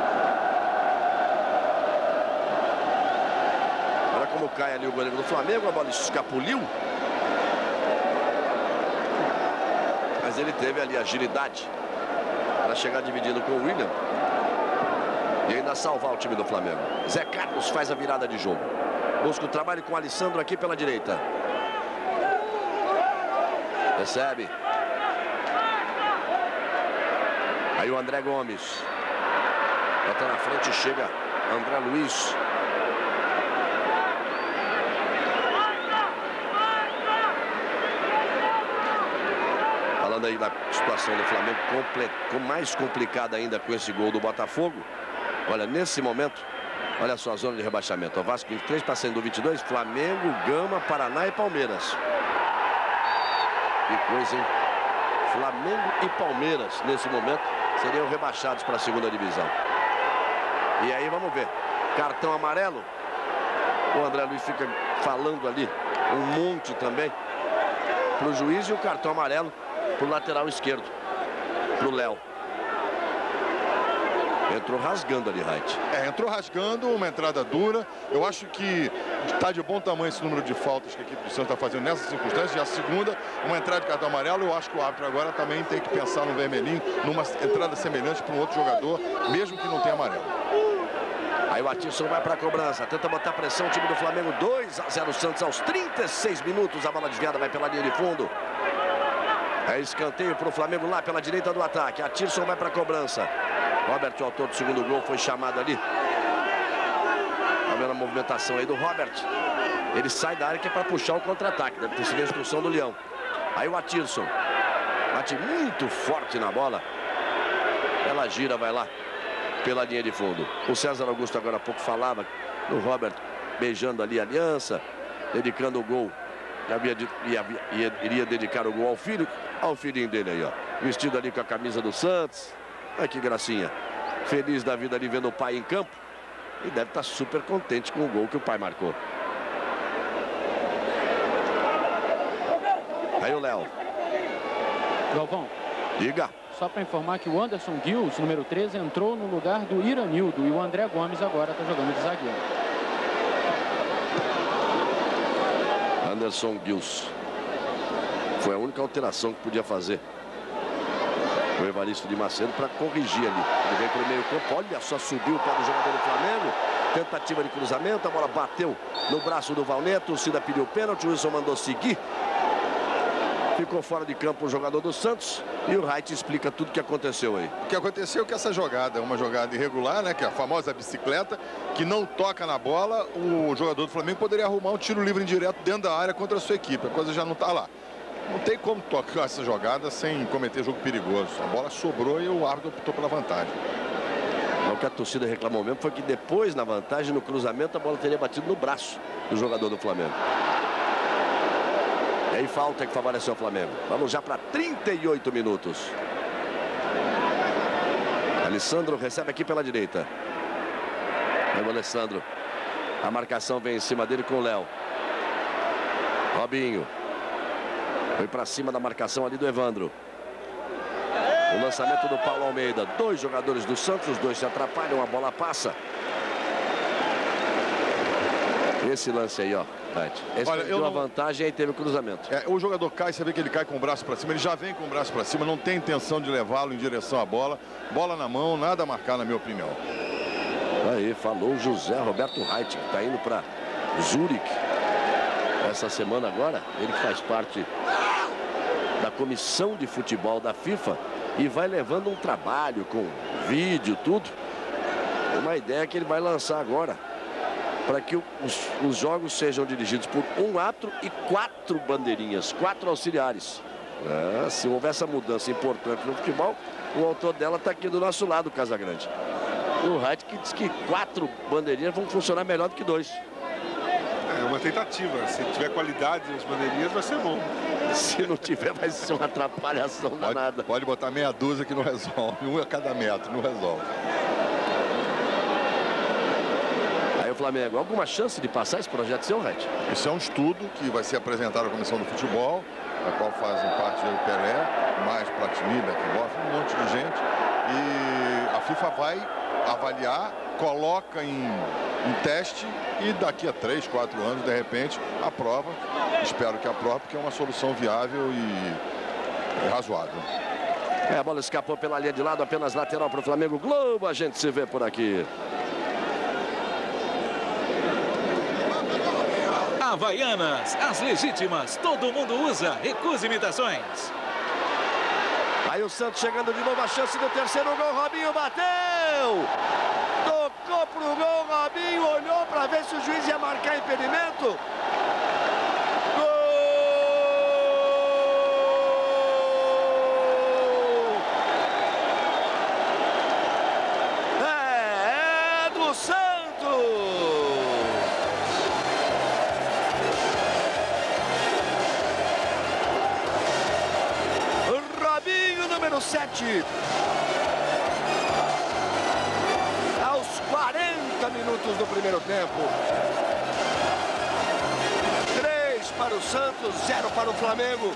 S1: Olha como cai ali o goleiro do Flamengo, a bola escapuliu. Mas ele teve ali agilidade para chegar dividindo com o William e ainda salvar o time do Flamengo. Zé Carlos faz a virada de jogo. Busca o trabalho com o Alessandro aqui pela direita. Recebe. Aí o André Gomes. Bota na frente, chega André Luiz. Falando aí da situação do Flamengo, mais complicada ainda com esse gol do Botafogo. Olha, nesse momento, olha só a zona de rebaixamento. O Vasco 23 está sendo 22, Flamengo, Gama, Paraná e Palmeiras. Que coisa, hein? Flamengo e Palmeiras, nesse momento, seriam rebaixados para a segunda divisão. E aí, vamos ver. Cartão amarelo. O André Luiz fica falando ali um monte também para o juiz, e o cartão amarelo para o lateral esquerdo, para o Léo. Entrou rasgando ali, Wright.
S2: Entrou rasgando, uma entrada dura. Eu acho que está de bom tamanho esse número de faltas que a equipe do Santos está fazendo nessas circunstâncias. E a segunda, uma entrada de cartão amarelo. Eu acho que o árbitro agora também tem que pensar no vermelhinho, numa entrada semelhante para um outro jogador, mesmo que não tenha amarelo.
S1: Aí o Atisson vai para a cobrança, tenta botar pressão, o time do Flamengo, 2-0 Santos aos 36 minutos. A bola desviada vai pela linha de fundo. É escanteio para o Flamengo lá pela direita do ataque. Atisson vai para a cobrança. Robert, o autor do segundo gol, foi chamado ali. Tá vendo a movimentação aí do Robert? Ele sai da área que é para puxar o contra-ataque. Deve ter sido a instrução do Leão. Aí o Atisson bate muito forte na bola. Ela gira, vai lá pela linha de fundo. O César Augusto agora há pouco falava do Robert beijando ali a aliança, dedicando o gol. Iria dedicar o gol ao filho, ao filhinho dele aí, ó. Vestido ali com a camisa do Santos. Olha que gracinha. Feliz da vida ali vendo o pai em campo. E deve estar super contente com o gol que o pai marcou. Aí o Léo.
S3: Galvão.
S1: Diga.
S3: Só para informar que o Anderson Gils, número 13, entrou no lugar do Iranildo. E o André Gomes agora está jogando de zagueiro.
S1: Anderson Gils. Foi a única alteração que podia fazer o Evaristo de Macedo para corrigir ali. Ele vem para o meio campo, olha só, subiu para o jogador do Flamengo. Tentativa de cruzamento, a bola bateu no braço do Valneto, a torcida pediu pênalti, o Wilson mandou seguir. Ficou fora de campo o jogador do Santos e o Wright explica tudo o que aconteceu aí.
S2: O que aconteceu é que essa jogada é uma jogada irregular, né? Que é a famosa bicicleta, que não toca na bola. O jogador do Flamengo poderia arrumar um tiro livre indireto dentro da área contra a sua equipe. A coisa já não está lá. Não tem como tocar essa jogada sem cometer jogo perigoso. A bola sobrou e o árbitro optou pela vantagem.
S1: O que a torcida reclamou mesmo foi que depois, na vantagem, no cruzamento, a bola teria batido no braço do jogador do Flamengo. E aí falta que favoreceu o Flamengo. Vamos já para 38 minutos. Alessandro recebe aqui pela direita. É o Alessandro. A marcação vem em cima dele com o Léo. Robinho. Foi para cima da marcação ali do Evandro. O lançamento do Paulo Almeida. Dois jogadores do Santos, os dois se atrapalham, a bola passa. Esse lance aí, ó. Esse deu a vantagem, aí teve o cruzamento.
S2: O jogador cai, você vê que ele cai com o braço para cima, ele já vem com o braço para cima, não tem intenção de levá-lo em direção à bola. Bola na mão, nada a marcar, na minha opinião.
S1: Aí, falou o José Roberto Wright, que está indo para Zurique essa semana agora. Ele que faz parte da comissão de futebol da FIFA e vai levando um trabalho com vídeo, tudo. Uma ideia que ele vai lançar agora, para que os jogos sejam dirigidos por um árbitro e 4 bandeirinhas, 4 auxiliares. Se houver essa mudança importante no futebol, o autor dela está aqui do nosso lado, Casagrande. O Wright que diz que 4 bandeirinhas vão funcionar melhor do que 2.
S5: É uma tentativa. Se tiver qualidade nas bandeirinhas, vai ser bom.
S1: Se não tiver, vai ser uma atrapalhação danada.
S2: Pode botar meia dúzia que não resolve. Um a cada metro, não resolve.
S1: Aí o Flamengo, alguma chance de passar esse projeto seu, Wright?
S2: Isso é um estudo que vai ser apresentado à Comissão do Futebol, da qual fazem parte o Pelé, mais Platini, Beckenbauer, um monte de gente. E a FIFA vai avaliar, coloca em teste e daqui a 3, 4 anos, de repente, aprova. Espero que aprove, porque é uma solução viável e razoável.
S1: A bola escapou pela linha de lado, apenas lateral para o Flamengo. Globo, a gente se vê por aqui.
S6: Havaianas, as legítimas, todo mundo usa, recusa imitações.
S1: Aí o Santos chegando de novo, a chance do terceiro gol, Robinho bateu! Tocou pro gol, Robinho olhou para ver se o juiz ia marcar impedimento. Número 7. Aos 40 minutos do primeiro tempo. 3 para o Santos, 0 para o Flamengo.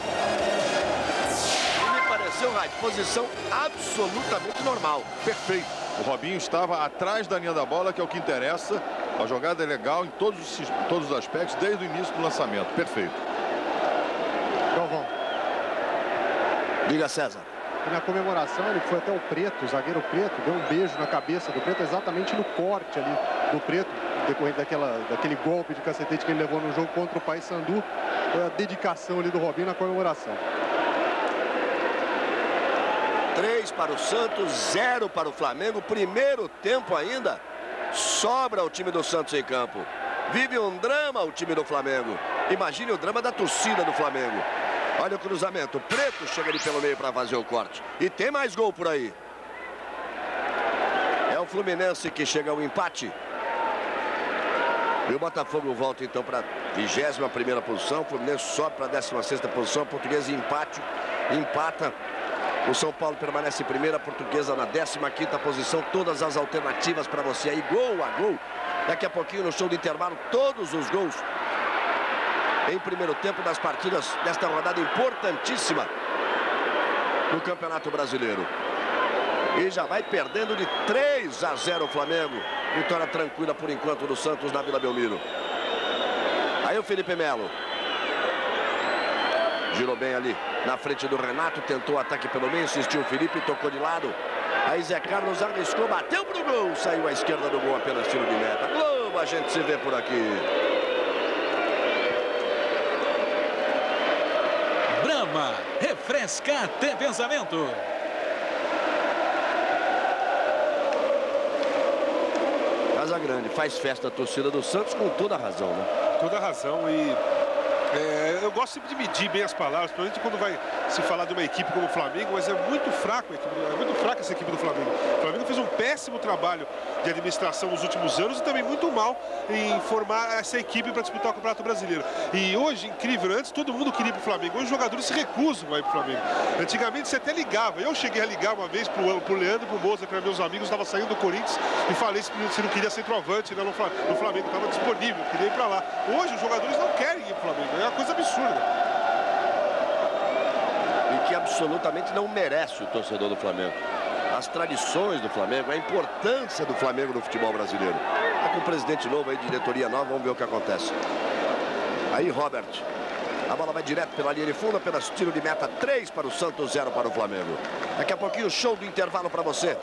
S1: E me pareceu, posição absolutamente normal.
S2: Perfeito. O Robinho estava atrás da linha da bola, que é o que interessa. A jogada é legal em todos os aspectos, desde o início do lançamento. Perfeito.
S4: Galvão.
S1: Diga, César.
S4: E na comemoração ele foi até o Preto, o zagueiro Preto, deu um beijo na cabeça do Preto, exatamente no corte ali do Preto, decorrente daquele golpe de cacetete que ele levou no jogo contra o Paysandu. Foi a dedicação ali do Robinho na comemoração.
S1: 3 para o Santos, 0 para o Flamengo. Primeiro tempo ainda, sobra o time do Santos em campo. Vive um drama o time do Flamengo. Imagine o drama da torcida do Flamengo. Olha o cruzamento, o Preto chega ali pelo meio para fazer o corte. E tem mais gol por aí. É o Fluminense que chega ao empate. E o Botafogo volta então para a 21ª posição. O Fluminense sobe para a 16ª posição. A Portuguesa empata. O São Paulo permanece em primeira, a Portuguesa na 15ª posição. Todas as alternativas para você aí, gol a gol. Daqui a pouquinho no show de intervalo, todos os gols em primeiro tempo das partidas desta rodada importantíssima no Campeonato Brasileiro. E já vai perdendo de 3-0 o Flamengo. Vitória tranquila por enquanto do Santos na Vila Belmiro. Aí o Felipe Melo. Girou bem ali na frente do Renato, tentou o ataque pelo meio, insistiu o Felipe, tocou de lado. Aí Zé Carlos arriscou, bateu pro gol, saiu à esquerda do gol, apenas tiro de meta. Globo, a gente se vê por aqui.
S6: Brahma, refresca até pensamento.
S1: Casa Grande faz festa a torcida do Santos com toda a razão, né?
S5: Toda a razão e eu gosto sempre de medir bem as palavras, principalmente quando vai se falar de uma equipe como o Flamengo, mas é muito fraca essa equipe do Flamengo. O Flamengo fez um péssimo trabalho de administração nos últimos anos e também muito mal em formar essa equipe para disputar o Campeonato Brasileiro. E hoje, incrível, antes todo mundo queria ir para o Flamengo, hoje os jogadores se recusam a ir para o Flamengo. Antigamente você até ligava, eu cheguei a ligar uma vez para o Leandro e para o Moza, para meus amigos, estava saindo do Corinthians e falei se não queria centroavante, né, no Flamengo, estava disponível, queria ir para lá. Hoje os jogadores não querem ir para o Flamengo, é uma coisa absurda.
S1: E que absolutamente não merece o torcedor do Flamengo. As tradições do Flamengo, a importância do Flamengo no futebol brasileiro. Está com um presidente novo aí, diretoria nova, vamos ver o que acontece. Aí Robert, a bola vai direto pela linha de fundo, apenas tiro de meta, 3 para o Santos, 0 para o Flamengo. Daqui a pouquinho, show do intervalo para você.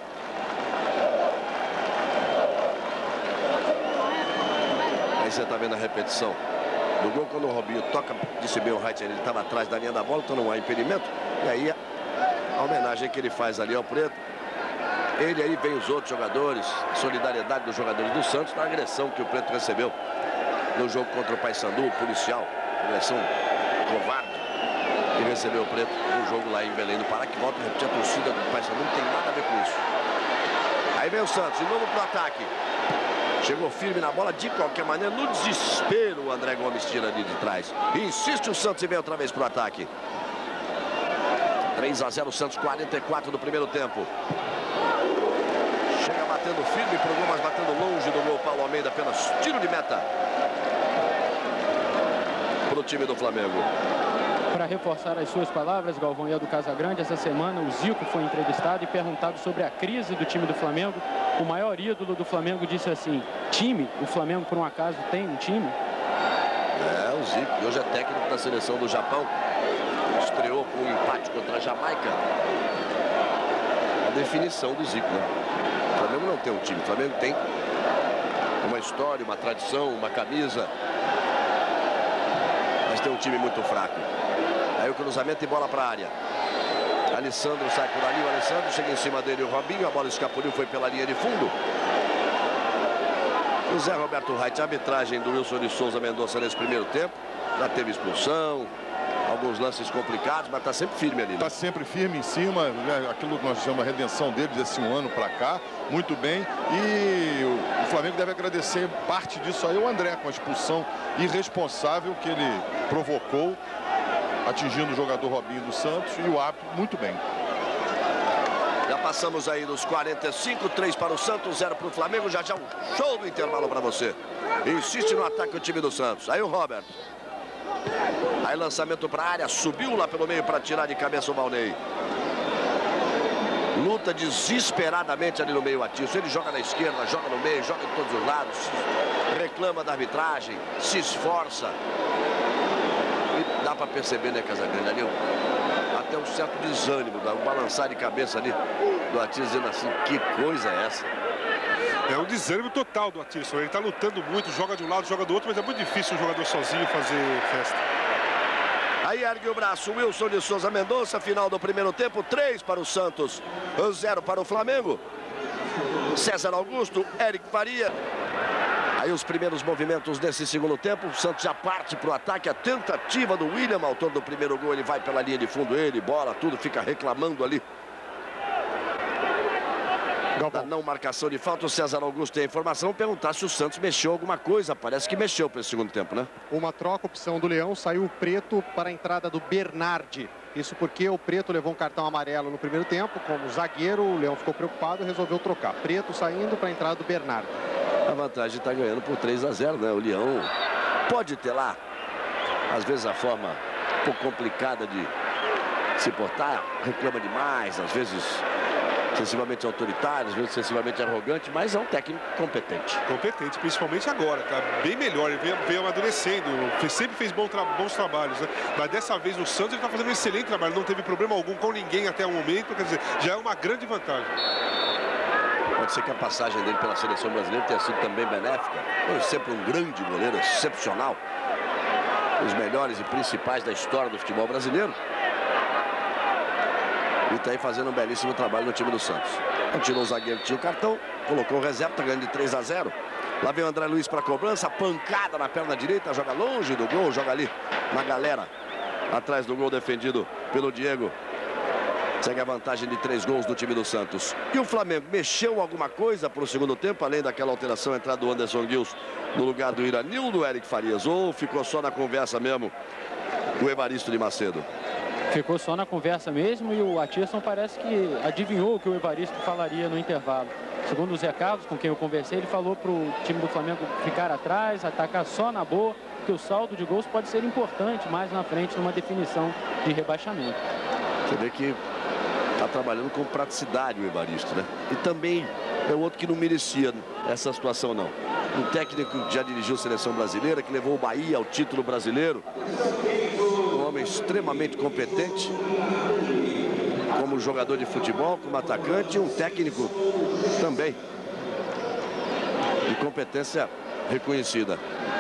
S1: Aí você está vendo a repetição do gol quando o Robinho toca, disse bem o Reit, ele estava atrás da linha da bola, então não há impedimento. E aí a homenagem que ele faz ali ao Preto. Ele aí vem os outros jogadores, solidariedade dos jogadores do Santos na agressão que o Preto recebeu no jogo contra o Paysandu, o policial, agressão covarde que recebeu o Preto no jogo lá em Belém do Pará, que volta a repetir, a torcida do Paysandu não tem nada a ver com isso. Aí vem o Santos, de novo pro ataque. Chegou firme na bola, de qualquer maneira, no desespero, o André Gomes tira ali de trás. Insiste o Santos e vem outra vez pro ataque. 3-0 o Santos, 44 do primeiro tempo. Chega batendo firme pro gol, mas batendo longe do gol. Paulo Almeida, apenas tiro de meta pro time do Flamengo.
S3: Para reforçar as suas palavras, Galvão e a do Casagrande, essa semana o Zico foi entrevistado e perguntado sobre a crise do time do Flamengo. O maior ídolo do Flamengo disse assim: time, o Flamengo por um acaso tem um time?
S1: É, o Zico, que hoje é técnico da seleção do Japão. estreou com um empate contra a Jamaica. A definição do Zico, né? O Flamengo não tem um time. O Flamengo tem uma história, uma tradição, uma camisa. Mas tem um time muito fraco. Aí o cruzamento e bola para a área. Alessandro sai por ali, o Alessandro chega em cima dele, o Robinho, a bola escapuliu, foi pela linha de fundo. O Zé Roberto Reit, a arbitragem do Wilson de Souza Mendonça nesse primeiro tempo. Já teve expulsão, alguns lances complicados, mas está sempre firme ali, né?
S2: Está sempre firme em cima, né? Aquilo que nós chamamos a redenção dele desse um ano para cá, muito bem. E o Flamengo deve agradecer parte disso aí ao André, com a expulsão irresponsável que ele provocou, atingindo o jogador Robinho do Santos, e o árbitro muito bem.
S1: Já passamos aí dos 45, 3 para o Santos, 0 para o Flamengo. Já um show do intervalo para você. Insiste no ataque o time do Santos. Aí o Roberto. Aí lançamento para a área, subiu lá pelo meio para tirar de cabeça o Valnei. Luta desesperadamente ali no meio, Atício. Ele joga na esquerda, joga no meio, joga de todos os lados. Reclama da arbitragem, se esforça. E dá para perceber, né, Casagrande, ali até um certo desânimo, um balançar de cabeça ali do Atício, dizendo assim, que coisa é essa?
S5: É um desânimo total do Atício. Ele está lutando muito, joga de um lado, joga do outro, mas é muito difícil um jogador sozinho fazer festa.
S1: Aí ergue o braço, Wilson de Souza Mendonça, final do primeiro tempo, 3 para o Santos, 0 para o Flamengo. César Augusto, Eric Faria. Aí os primeiros movimentos desse segundo tempo, o Santos já parte para o ataque, a tentativa do William, autor do primeiro gol, ele vai pela linha de fundo, ele, bola, tudo, fica reclamando ali. Da não marcação de falta, o César Augusto tem a informação, perguntar se o Santos mexeu alguma coisa, parece que mexeu para esse segundo tempo, né?
S4: Uma troca, opção do Leão, saiu o Preto para a entrada do Bernardi. Isso porque o Preto levou um cartão amarelo no primeiro tempo, como zagueiro, o Leão ficou preocupado e resolveu trocar. Preto saindo para a entrada do Bernardi.
S1: A vantagem está ganhando por 3-0, né? O Leão pode ter lá, às vezes a forma um pouco complicada de se portar, reclama demais, às vezes excessivamente autoritário, às vezes excessivamente arrogante, mas é um técnico competente.
S5: Competente, principalmente agora, tá bem melhor, ele veio amadurecendo, sempre fez bons trabalhos, né? Mas dessa vez no Santos ele está fazendo um excelente trabalho, não teve problema algum com ninguém até o momento, quer dizer, já é uma grande vantagem.
S1: Pode ser que a passagem dele pela seleção brasileira tenha sido também benéfica. Foi sempre um grande goleiro, excepcional. Os melhores e principais da história do futebol brasileiro. E está aí fazendo um belíssimo trabalho no time do Santos. Tirou o zagueiro que tinha o cartão, colocou o reserva, está ganhando de 3-0. Lá vem o André Luiz para a cobrança, pancada na perna direita, joga longe do gol, joga ali na galera, atrás do gol defendido pelo Diego. Segue a vantagem de 3 gols do time do Santos. E o Flamengo mexeu alguma coisa para o segundo tempo, além daquela alteração, a entrada do Anderson Guils no lugar do Iranildo, do Eric Farias, ou ficou só na conversa mesmo o Evaristo de Macedo?
S3: Ficou só na conversa mesmo e o Atício parece que adivinhou o que o Evaristo falaria no intervalo. Segundo o Zé Carlos, com quem eu conversei, ele falou para o time do Flamengo ficar atrás, atacar só na boa, que o saldo de gols pode ser importante mais na frente numa definição de rebaixamento.
S1: Você vê que está trabalhando com praticidade o Evaristo, né? E também é outro que não merecia essa situação, não. Um técnico que já dirigiu a seleção brasileira, que levou o Bahia ao título brasileiro. Um homem extremamente competente, como jogador de futebol, como atacante, e um técnico também de competência reconhecida.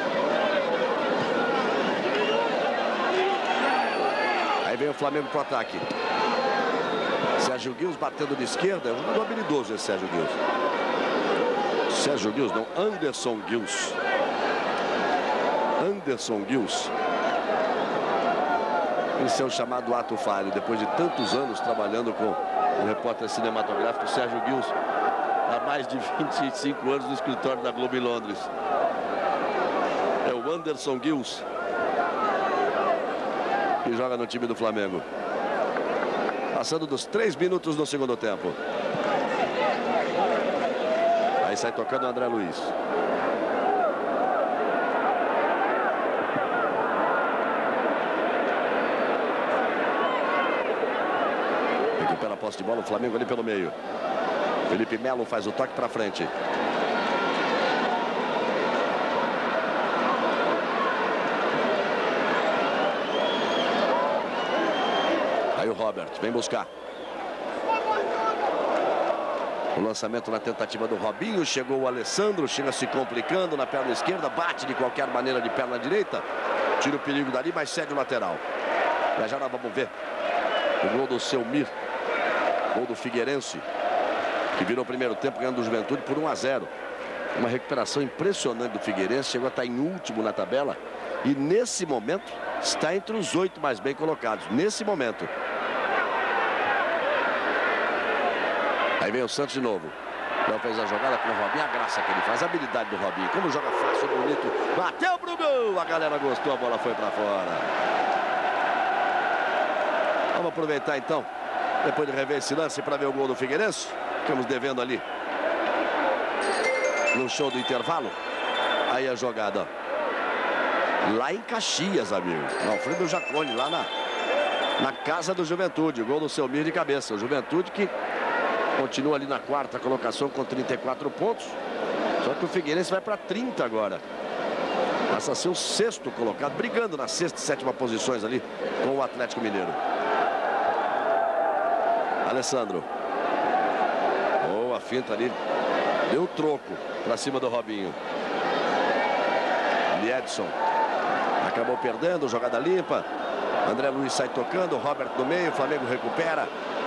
S1: Aí vem o Flamengo para o ataque. Sérgio Guils batendo de esquerda, é um jogador habilidoso esse Sérgio Guils. Sérgio Guils, não, Anderson Guils. Anderson Guils. Esse é o chamado ato falho. Depois de tantos anos trabalhando com o repórter cinematográfico Sérgio Guils, há mais de 25 anos no escritório da Globo em Londres. É o Anderson Guils que joga no time do Flamengo. Passando dos 3 minutos do segundo tempo. Aí sai tocando o André Luiz. Recupera a posse de bola, o Flamengo ali pelo meio. Felipe Melo faz o toque para frente. Robert. Vem buscar. O lançamento na tentativa do Robinho. Chegou o Alessandro. Chega se complicando na perna esquerda. Bate de qualquer maneira de perna direita. Tira o perigo dali, mas cede o lateral. Já nós vamos ver o gol do Selmir. Gol do Figueirense, que virou o primeiro tempo ganhando do Juventude por 1-0. Uma recuperação impressionante do Figueirense. Chegou a estar em último na tabela. E nesse momento está entre os 8 mais bem colocados. Nesse momento. Aí vem o Santos de novo. Não fez a jogada com o Robinho. A graça que ele faz. A habilidade do Robinho. Como joga fácil, bonito. Bateu pro gol. A galera gostou. A bola foi para fora. Vamos aproveitar então. Depois de rever esse lance para ver o gol do Figueirense. Ficamos devendo ali. No show do intervalo. Aí a jogada. Lá em Caxias, amigo. Alfredo Jaconi. Lá na casa do Juventude. O gol do Selmir de cabeça. O Juventude que continua ali na quarta colocação com 34 pontos. Só que o Figueirense vai para 30 agora. Passa a ser o 6º colocado, brigando na 6ª e 7ª posições ali com o Atlético Mineiro. Alessandro. Boa finta ali. Deu troco para cima do Robinho. Edson. Acabou perdendo, jogada limpa. André Luiz sai tocando, Robert no meio, o Flamengo recupera.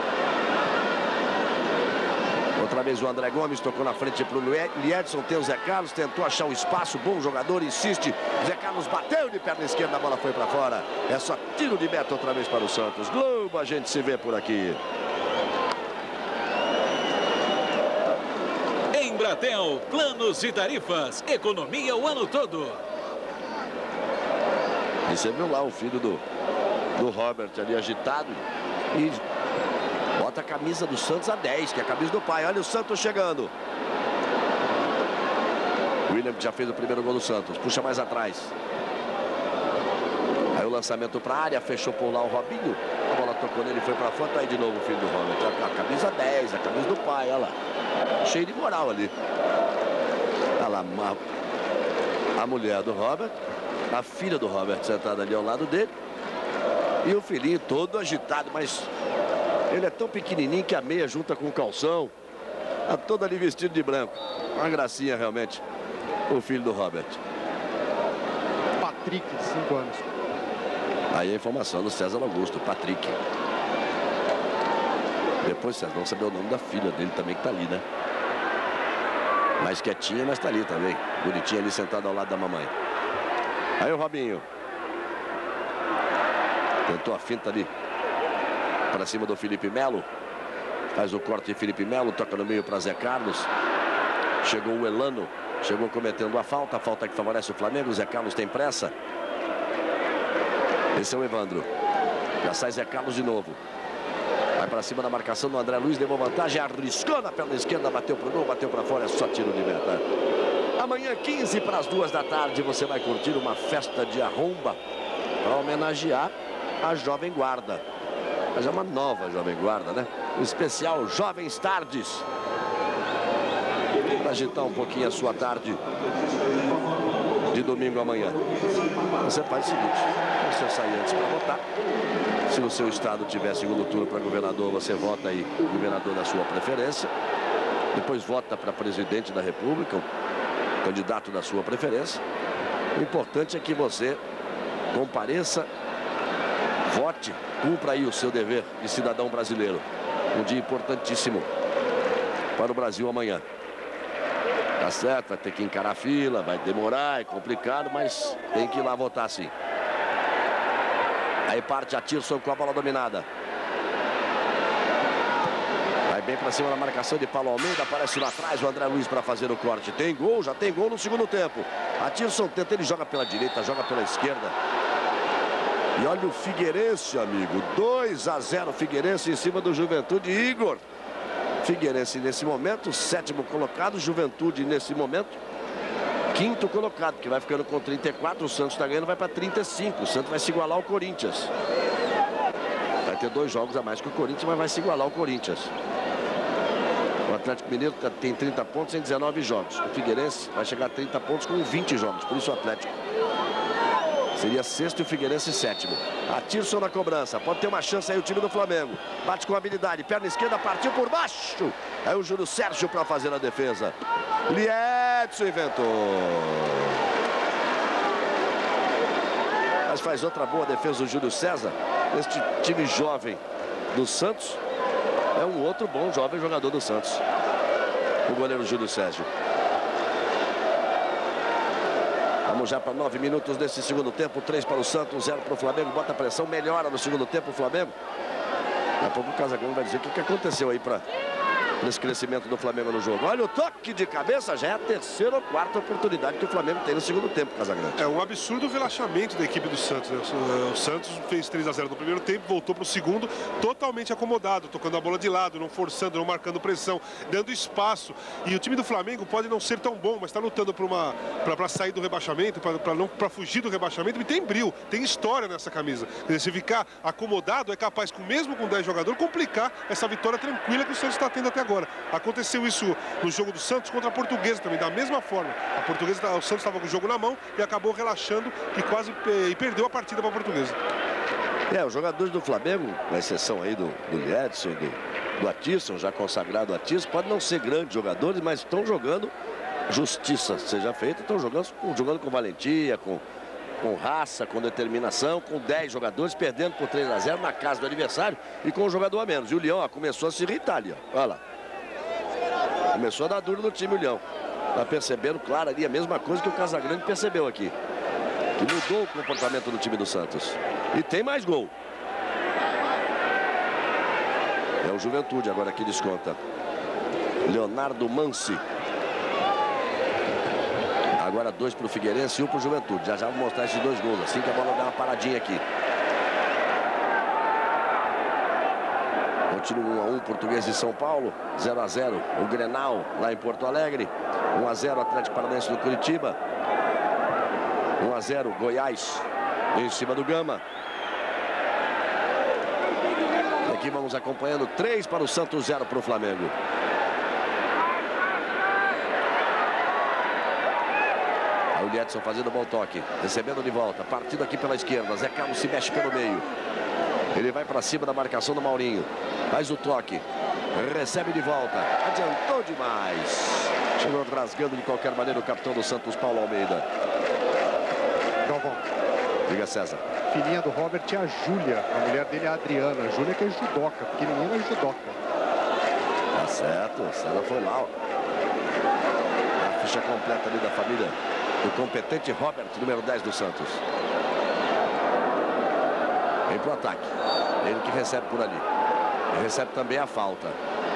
S1: Outra vez o André Gomes tocou na frente para o Liedson. Tem o Zé Carlos, tentou achar um espaço. Bom jogador, insiste. Zé Carlos bateu de perna esquerda, a bola foi para fora. É só tiro de meta outra vez para o Santos. Globo, a gente se vê por aqui.
S6: Embratel, planos e tarifas. Economia o ano todo.
S1: E você viu lá o filho do Robert ali agitado. E bota a camisa do Santos a 10, que é a camisa do pai. Olha o Santos chegando. William que já fez o primeiro gol do Santos. Puxa mais atrás. Aí o lançamento para a área. Fechou por lá o Robinho. A bola tocou nele, foi para fora. Tá aí de novo o filho do Robert. A camisa 10, a camisa do pai. Olha lá. Cheio de moral ali. Olha lá. A mulher do Robert. A filha do Robert sentada ali ao lado dele. E o filhinho todo agitado, mas ele é tão pequenininho que a meia junta com o calção. Tá todo ali vestido de branco. Uma gracinha realmente. O filho do Robert.
S4: Patrick, de 5 anos.
S1: Aí a informação do César Augusto, Patrick. Depois, César, vamos saber o nome da filha dele também, que tá ali, né? Mais quietinha, mas tá ali também. Bonitinha ali, sentada ao lado da mamãe. Aí o Robinho. Tentou a finta ali. Para cima do Felipe Melo. Faz o corte de Felipe Melo, toca no meio para Zé Carlos. Chegou o Elano. Chegou cometendo a falta que favorece o Flamengo. Zé Carlos tem pressa. Esse é o Evandro. Já sai Zé Carlos de novo. Vai para cima da marcação do André Luiz. Levou vantagem, arriscou na perna esquerda. Bateu pro gol, bateu para fora. É só tiro de meta. Amanhã, 15 para as 2 da tarde, você vai curtir uma festa de arromba para homenagear a Jovem Guarda. Mas é uma nova Jovem Guarda, né? O especial Jovens Tardes. Para agitar um pouquinho a sua tarde de domingo amanhã. Você faz o seguinte: você sai antes para votar. Se no seu estado tiver segundo turno para governador, você vota aí o governador da sua preferência. Depois vota para presidente da República, o candidato da sua preferência. O importante é que você compareça, vote, cumpra aí o seu dever de cidadão brasileiro. Um dia importantíssimo para o Brasil amanhã. Tá certo, vai ter que encarar a fila, vai demorar, é complicado, mas tem que ir lá votar sim. Aí parte a Tirson com a bola dominada. Vai bem para cima da marcação de Paulo Almeida, aparece lá atrás o André Luiz para fazer o corte. Tem gol, já tem gol no segundo tempo. A Tirson tenta, ele joga pela direita, joga pela esquerda. E olha o Figueirense, amigo. 2-0 Figueirense em cima do Juventude. Igor. Figueirense nesse momento, 7º colocado. Juventude nesse momento, 5º colocado, que vai ficando com 34. O Santos está ganhando, vai para 35. O Santos vai se igualar ao Corinthians. Vai ter 2 jogos a mais que o Corinthians, mas vai se igualar ao Corinthians. O Atlético Mineiro tem 30 pontos em 19 jogos. O Figueirense vai chegar a 30 pontos com 20 jogos. Por isso o Atlético Seria sexto e o Figueirense sétimo. Atirson na cobrança. Pode ter uma chance aí o time do Flamengo. Bate com habilidade. Perna esquerda, partiu por baixo. É o Júlio Sérgio para fazer a defesa. Liedson inventou. Mas faz outra boa defesa o Júlio César. Este time jovem do Santos é um outro bom jovem jogador do Santos. O goleiro Júlio Sérgio. Vamos já para 9 minutos desse segundo tempo. 3 para o Santos, 0 para o Flamengo. Bota a pressão, melhora no segundo tempo o Flamengo. Daqui a pouco o Casagrande vai dizer o que aconteceu aí para esse crescimento do Flamengo no jogo. Olha o toque de cabeça, já é a terceira ou quarta oportunidade que o Flamengo tem no segundo tempo, Casagrande.
S5: É um absurdo o relaxamento da equipe do Santos, né? O Santos fez 3-0 no primeiro tempo, voltou para o segundo totalmente acomodado, tocando a bola de lado, não forçando, não marcando pressão, dando espaço. E o time do Flamengo pode não ser tão bom, mas está lutando para sair do rebaixamento, para fugir do rebaixamento, e tem brilho, tem história nessa camisa. Quer dizer, se ficar acomodado, é capaz, mesmo com 10 jogadores, complicar essa vitória tranquila que o Santos está tendo até agora. Aconteceu isso no jogo do Santos contra a Portuguesa também, da mesma forma. A Portuguesa, o Santos estava com o jogo na mão e acabou relaxando e quase perdeu a partida para a Portuguesa.
S1: Os jogadores do Flamengo, com exceção aí do Liedson, do Atirson, já consagrado Atirson, podem não ser grandes jogadores, mas estão jogando, justiça seja feita, estão jogando com valentia, com raça, com determinação, com 10 jogadores, perdendo por 3-0 na casa do adversário e com um jogador a menos. E o Leão começou a se irritar ali, ó. Olha lá. Começou a dar duro no time o Leão. Tá percebendo, claro, ali a mesma coisa que o Casagrande percebeu aqui. Que mudou o comportamento do time do Santos. E tem mais gol. É o Juventude agora que desconta. Leonardo Mansi. Agora 2 para o Figueirense e 1 para o Juventude. Já vou mostrar esses 2 gols, assim que a bola dá uma paradinha aqui. Continua 1-1 Português de São Paulo, 0-0 o Grenal lá em Porto Alegre, 1-0 Atlético Paranaense do Curitiba, 1-0 Goiás em cima do Gama. E aqui vamos acompanhando 3 para o Santos, 0 para o Flamengo. O Liedson fazendo bom toque, recebendo de volta, partido aqui pela esquerda, Zé Carlos se mexe pelo meio. Ele vai para cima da marcação do Maurinho, faz o toque, recebe de volta, adiantou demais. Chegou rasgando de qualquer maneira o capitão do Santos, Paulo Almeida.
S4: Galvão.
S1: Diga, César.
S4: Filhinha do Robert é a Júlia, a mulher dele é a Adriana. A Júlia que é judoca, pequenininha é judoca.
S1: Tá certo, César foi lá, ó. A ficha completa ali da família do competente Robert, número 10 do Santos. Vem pro ataque. Ele que recebe por ali. E recebe também a falta.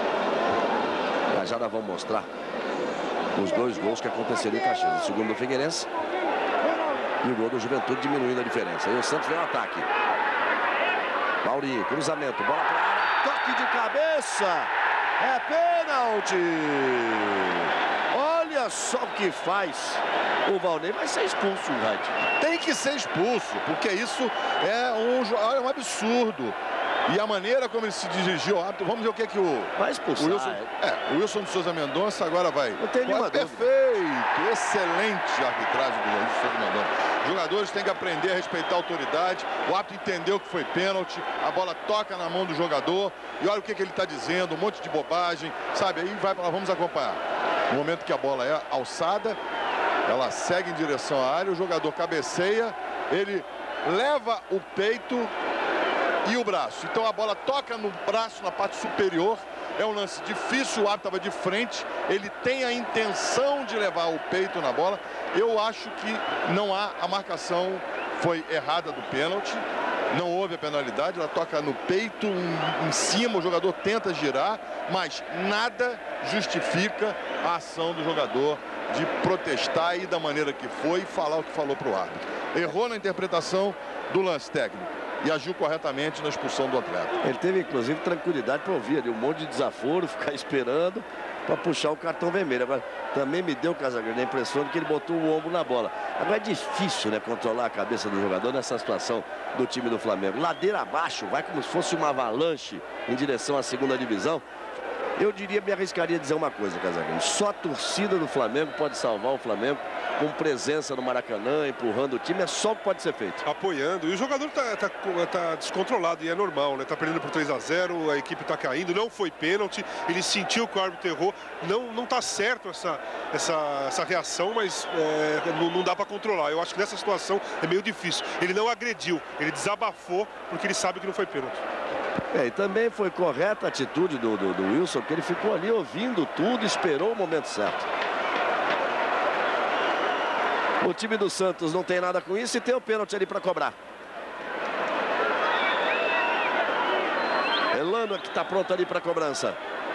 S1: Já nós vamos mostrar os 2 gols que aconteceram em Caxias. O segundo do Figueirense e o gol do Juventude, diminuindo a diferença. Aí o Santos vem ao ataque. Maurinho, cruzamento, bola para a área, toque de cabeça. É pênalti. Olha só o que faz. O Valnei vai ser expulso, Wright.
S2: Tem que ser expulso, porque isso é um absurdo. E a maneira como ele se dirigiu ao árbitro, vamos ver o que é que o...
S1: Vai expulsar.
S2: O Wilson de Souza Mendonça agora vai.
S1: Não tem nenhuma dúvida.
S2: Perfeito, excelente arbitragem do Wilson de Souza Mendonça. Os jogadores têm que aprender a respeitar a autoridade. O árbitro entendeu que foi pênalti, a bola toca na mão do jogador. E olha o que ele está dizendo, um monte de bobagem, sabe? Aí vai para lá, vamos acompanhar. No momento que a bola é alçada, ela segue em direção à área, o jogador cabeceia, ele leva o peito e o braço. Então a bola toca no braço, na parte superior. É um lance difícil, o árbitro estava de frente, ele tem a intenção de levar o peito na bola. Eu acho que não há, a marcação foi errada do pênalti, não houve a penalidade, ela toca no peito, em cima, o jogador tenta girar, mas nada justifica a ação do jogador de protestar e da maneira que foi e falar o que falou para o árbitro. Errou na interpretação do lance técnico e agiu corretamente na expulsão do atleta.
S1: Ele teve, inclusive, tranquilidade para ouvir ali um monte de desaforo, ficar esperando para puxar o cartão vermelho. Agora, também me deu, Casagrande, a impressão de que ele botou o ombro na bola. Agora é difícil, né, controlar a cabeça do jogador nessa situação do time do Flamengo. Ladeira abaixo, vai como se fosse uma avalanche em direção à segunda divisão. Eu diria, me arriscaria a dizer uma coisa, Casagrande. Só a torcida do Flamengo pode salvar o Flamengo com presença no Maracanã, empurrando o time. É só o que pode ser feito.
S5: Apoiando. E o jogador tá descontrolado e é normal, né? Tá perdendo por 3-0, a equipe tá caindo. Não foi pênalti. Ele sentiu que o árbitro errou. Não tá certo essa reação, mas não dá para controlar. Eu acho que nessa situação é meio difícil. Ele não agrediu, ele desabafou porque ele sabe que não foi pênalti.
S1: E também foi correta a atitude do Wilson, porque ele ficou ali ouvindo tudo, esperou o momento certo. O time do Santos não tem nada com isso e tem o pênalti ali para cobrar. Elano que está pronto ali para cobrança.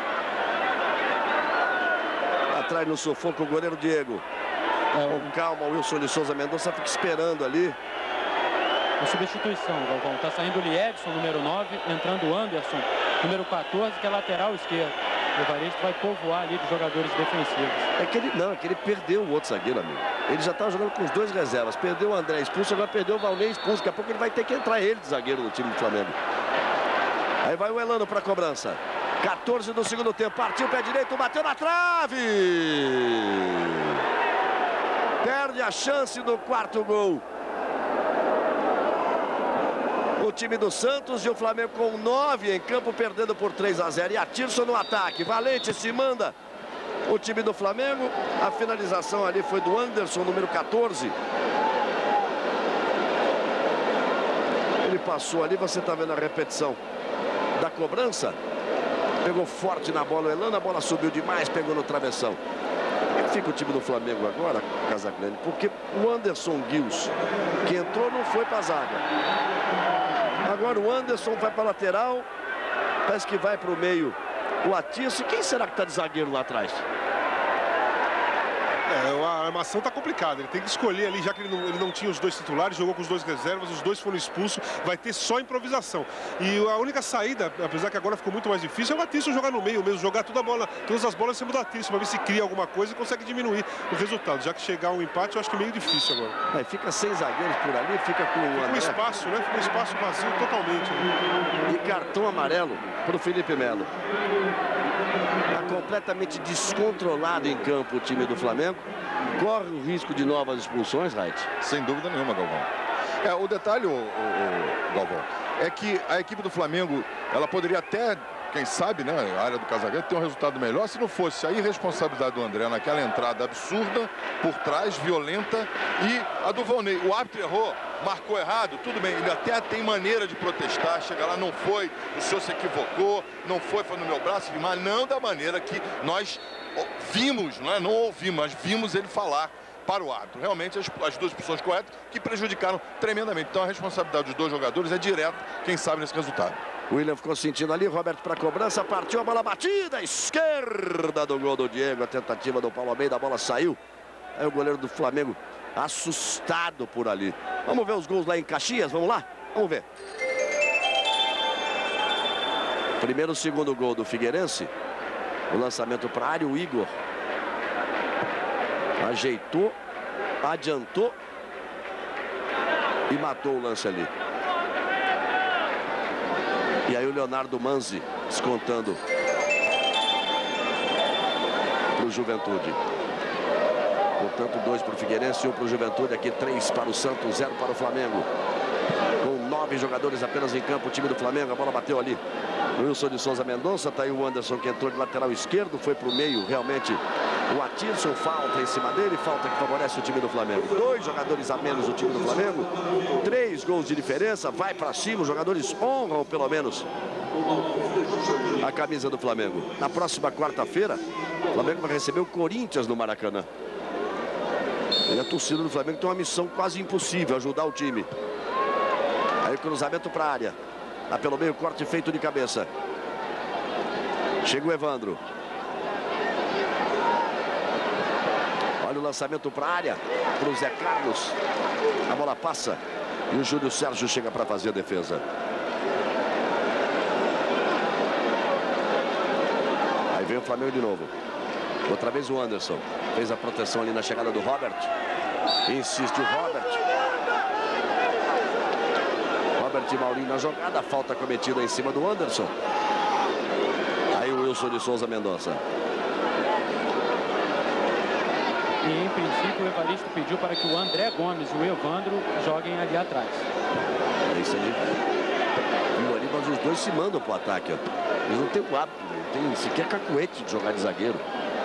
S1: Atrás no sufoco o goleiro Diego. Com calma, o Wilson de Souza Mendonça fica esperando ali.
S3: A substituição, Galvão. Está saindo o Liedson, número 9, entrando o Anderson, número 14, que é lateral esquerdo. O Evaristo vai povoar ali de jogadores defensivos.
S1: É que ele perdeu o outro zagueiro, amigo. Ele já estava jogando com os dois reservas. Perdeu o André expulso, agora perdeu o Valnei expulso. Daqui a pouco ele vai ter que entrar ele de zagueiro do time do Flamengo. Aí vai o Elano para a cobrança. 14 do segundo tempo. Partiu o pé direito, bateu na trave. Perde a chance do quarto gol. O time do Santos e o Flamengo com 9 em campo, perdendo por 3-0. E a Tirso no ataque. Valente se manda. O time do Flamengo. A finalização ali foi do Anderson, número 14. Ele passou ali, você está vendo a repetição da cobrança. Pegou forte na bola o Elano, a bola subiu demais, pegou no travessão. E fica o time do Flamengo agora, Casagrande, porque o Anderson Guius, que entrou, não foi para a zaga. Agora o Anderson vai para a lateral, parece que vai para o meio o Atiço. Quem será que está de zagueiro lá atrás?
S5: A armação tá complicada, ele tem que escolher ali, já que ele não tinha os dois titulares, jogou com os dois reservas, os dois foram expulsos, vai ter só improvisação. E a única saída, apesar que agora ficou muito mais difícil, é o Atiço jogar no meio mesmo, jogar todas as bolas em cima do Atiço, para ver se cria alguma coisa e consegue diminuir o resultado. Já que chegar um empate, eu acho que é meio difícil agora.
S1: Fica sem zagueiros por ali, fica com o André.
S5: Fica um espaço, né? Fica um espaço vazio totalmente. Né?
S1: E cartão amarelo para o Felipe Melo. Está completamente descontrolado em campo o time do Flamengo. Corre o risco de novas expulsões, Wright?
S2: Sem dúvida nenhuma, Galvão. O detalhe, Galvão, é que a equipe do Flamengo, ela poderia até, quem sabe, né, a área do Casagrande, ter um resultado melhor se não fosse a irresponsabilidade do André naquela entrada absurda, por trás, violenta, e a do Valnei. O árbitro errou, marcou errado, tudo bem, ele até tem maneira de protestar, chega lá, não foi, o senhor se equivocou, não foi no meu braço, mas não da maneira que nós vimos, não ouvimos, mas vimos ele falar para o árbitro. Realmente as duas opções corretas que prejudicaram tremendamente. Então a responsabilidade dos dois jogadores é direta, quem sabe, nesse resultado.
S1: O William ficou sentindo ali, Roberto para a cobrança, partiu a bola batida, esquerda do gol do Diego, a tentativa do Paulo Almeida, a bola saiu. Aí o goleiro do Flamengo assustado por ali. Vamos ver os gols lá em Caxias, vamos lá? Vamos ver. Primeiro e segundo gol do Figueirense. O lançamento para a área, o Igor ajeitou, adiantou e matou o lance ali. E aí o Leonardo Manzi descontando para o Juventude. Portanto, 2 para o Figueirense, 1 para o Juventude. Aqui 3 para o Santos, 0 para o Flamengo. Com 9 jogadores apenas em campo, o time do Flamengo. A bola bateu ali. Wilson de Souza Mendonça, tá aí o Anderson que entrou de lateral esquerdo, foi para o meio, realmente o Atiço, falta em cima dele, falta que favorece o time do Flamengo. 2 jogadores a menos do time do Flamengo, 3 gols de diferença, vai para cima, os jogadores honram pelo menos a camisa do Flamengo. Na próxima quarta-feira, o Flamengo vai receber o Corinthians no Maracanã. E a torcida do Flamengo tem uma missão quase impossível, ajudar o time. Aí o cruzamento para a área. Lá pelo meio, corte feito de cabeça. Chega o Evandro. Olha o lançamento para a área. Para o Zé Carlos. A bola passa. E o Júlio Sérgio chega para fazer a defesa. Aí vem o Flamengo de novo. Outra vez o Anderson. Fez a proteção ali na chegada do Robert. Insiste o Robert. Robert e Maurinho na jogada. Falta cometida em cima do Anderson. Aí o expulso de Souza Mendonça.
S3: E, em princípio, o Evaristo pediu para que o André Gomes e o Evandro joguem ali atrás.
S1: É isso aí. Viu ali, mas os dois se mandam pro ataque, ó. Eles não têm o hábito, não tem sequer cacuete de jogar de zagueiro.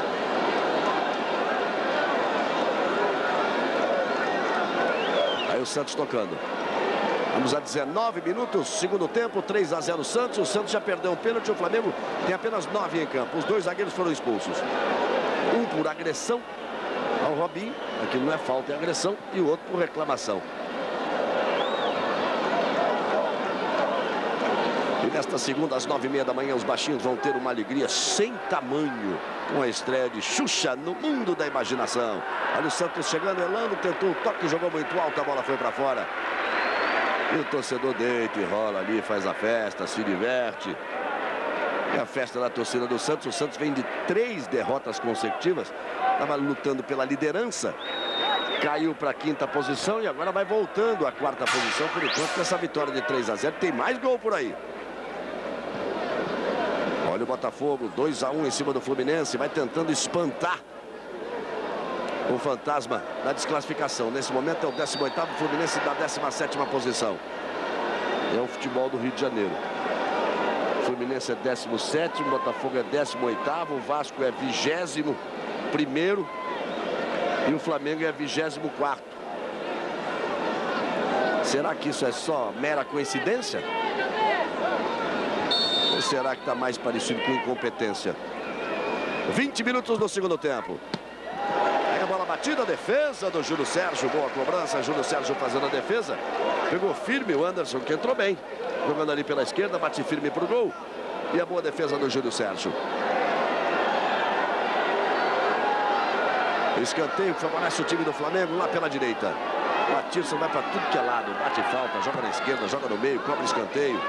S1: Aí o Santos tocando. Vamos a 19 minutos, segundo tempo, 3-0 Santos. O Santos já perdeu um pênalti, o Flamengo tem apenas 9 em campo. Os dois zagueiros foram expulsos. Um por agressão ao Robinho, aqui não é falta, é agressão, e o outro por reclamação. E nesta segunda, às 9h30 da manhã, os baixinhos vão ter uma alegria sem tamanho com a estreia de Xuxa no mundo da imaginação. Olha o Santos chegando, Elano tentou o toque, jogou muito alto, a bola foi para fora. E o torcedor deita e rola ali, faz a festa, se diverte. É a festa da torcida do Santos. O Santos vem de 3 derrotas consecutivas. Estava lutando pela liderança. Caiu para a 5ª posição e agora vai voltando à 4ª posição. Por enquanto, com essa vitória de 3-0. Tem mais gol por aí. Olha o Botafogo, 2-1 em cima do Fluminense. Vai tentando espantar o fantasma da desclassificação. Nesse momento é o 18º, o Fluminense da 17ª posição. É o futebol do Rio de Janeiro. O Fluminense é 17º, o Botafogo é 18º, o Vasco é 21º e o Flamengo é 24º. Será que isso é só mera coincidência? Ou será que está mais parecido com incompetência? 20 minutos no segundo tempo. Aí a bola batida, a defesa do Júlio Sérgio. Boa cobrança, Júlio Sérgio fazendo a defesa. Pegou firme o Anderson, que entrou bem. Jogando ali pela esquerda, bate firme para o gol. E a boa defesa do Júlio Sérgio. Escanteio que favorece o time do Flamengo lá pela direita. O Atirson vai para tudo que é lado. Bate falta, joga na esquerda, joga no meio, cobra escanteio.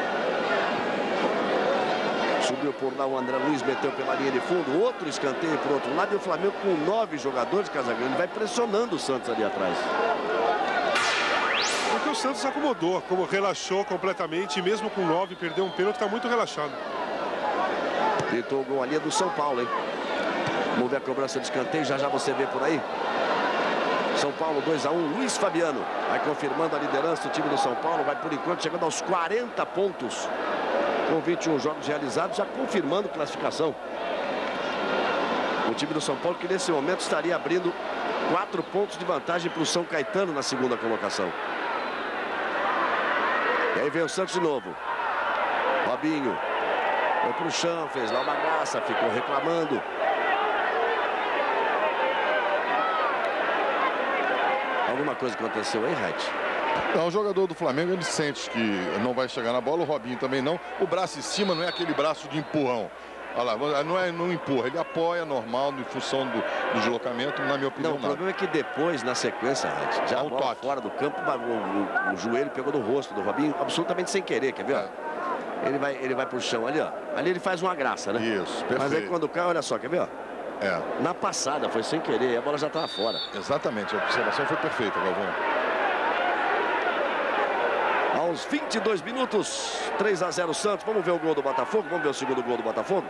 S1: Subiu por lá o André Luiz, meteu pela linha de fundo. Outro escanteio para o outro lado. E o Flamengo com 9 jogadores, Casagrande, vai pressionando o Santos ali atrás.
S5: Porque o Santos acomodou, como relaxou completamente. E mesmo com 9, perdeu um pênalti, está muito relaxado.
S1: Tentou o gol ali, é do São Paulo, hein? Vamos ver a cobrança de escanteio, já você vê por aí. São Paulo 2-1, Luiz Fabiano vai confirmando a liderança do time do São Paulo. Vai por enquanto chegando aos 40 pontos. Com 21 jogos realizados, já confirmando classificação. O time do São Paulo que nesse momento estaria abrindo 4 pontos de vantagem para o São Caetano na segunda colocação. E aí vem o Santos de novo. Robinho foi para o chão, fez lá uma graça, ficou reclamando. Alguma coisa aconteceu aí, Reit?
S2: Não, o jogador do Flamengo, ele sente que não vai chegar na bola, o Robinho também não. O braço em cima não é aquele braço de empurrão. Olha lá, não empurra, ele apoia normal em função do deslocamento, na minha opinião.
S1: Não, o problema é que depois, na sequência, Reit, já fora do campo, o joelho pegou no rosto do Robinho, absolutamente sem querer, quer ver? Ele vai pro chão ali, ó. Ali ele faz uma graça, né?
S2: Isso, perfeito.
S1: Mas aí quando cai, olha só, quer ver, ó?
S2: É.
S1: Na passada, foi sem querer, a bola já estava fora.
S2: Exatamente, a observação foi perfeita, Galvão.
S1: Aos 22 minutos, 3-0 Santos. Vamos ver o gol do Botafogo, vamos ver o segundo gol do Botafogo.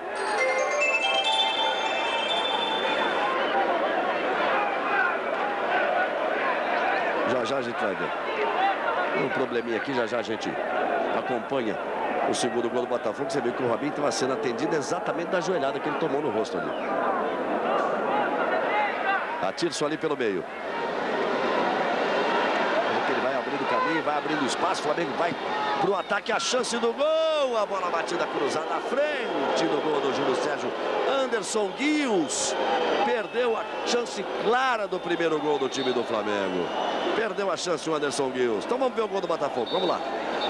S1: Já a gente vai ver. Tem um probleminha aqui, já a gente acompanha o segundo gol do Botafogo. Você viu que o Robinho estava sendo atendido exatamente da joelhada que ele tomou no rosto ali. Atirson ali pelo meio. Ele vai abrindo o caminho, vai abrindo espaço. O Flamengo vai para o ataque, a chance do gol. A bola batida cruzada à frente do gol do Júlio Sérgio. Anderson Guios perdeu a chance clara do primeiro gol do time do Flamengo. Perdeu a chance o Anderson Guios. Então vamos ver o gol do Botafogo. Vamos lá.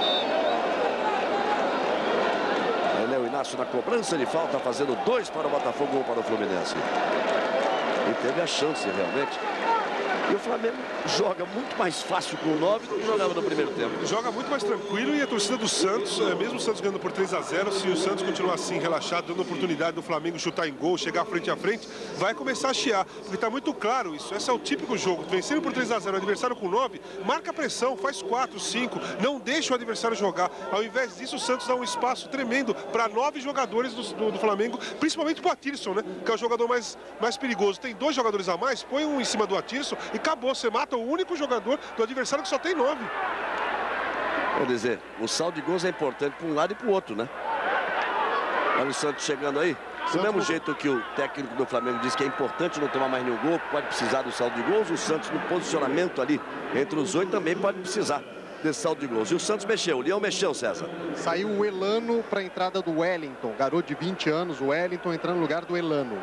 S1: Ele é o Inácio na cobrança de falta, fazendo 2 para o Botafogo, 1 para o Fluminense. E teve a chance realmente E o Flamengo joga muito mais fácil com o 9 do que jogava no primeiro tempo.
S5: Joga muito mais tranquilo e a torcida do Santos, mesmo o Santos ganhando por 3-0, se o Santos continuar assim, relaxado, dando oportunidade do Flamengo chutar em gol, chegar frente a frente, vai começar a chiar. Porque está muito claro isso. Esse é o típico jogo. Vencendo por 3-0, o adversário com 9, marca a pressão, faz 4, 5, não deixa o adversário jogar. Ao invés disso, o Santos dá um espaço tremendo para 9 jogadores do Flamengo, principalmente para o Atirson, né? Que é o jogador mais perigoso. Tem 2 jogadores a mais, põe um em cima do Atirson e acabou. Você mata o único jogador do adversário que só tem 9.
S1: Quer dizer, o saldo de gols é importante para um lado e para o outro, né? Olha o Santos chegando aí. Do mesmo jeito que o técnico do Flamengo diz que é importante não tomar mais nenhum gol, pode precisar do saldo de gols, o Santos no posicionamento ali entre os 8 também pode precisar desse saldo de gols. E o Santos mexeu, o Leão mexeu, César.
S4: Saiu o Elano para a entrada do Wellington, garoto de 20 anos, o Wellington entrando no lugar do Elano.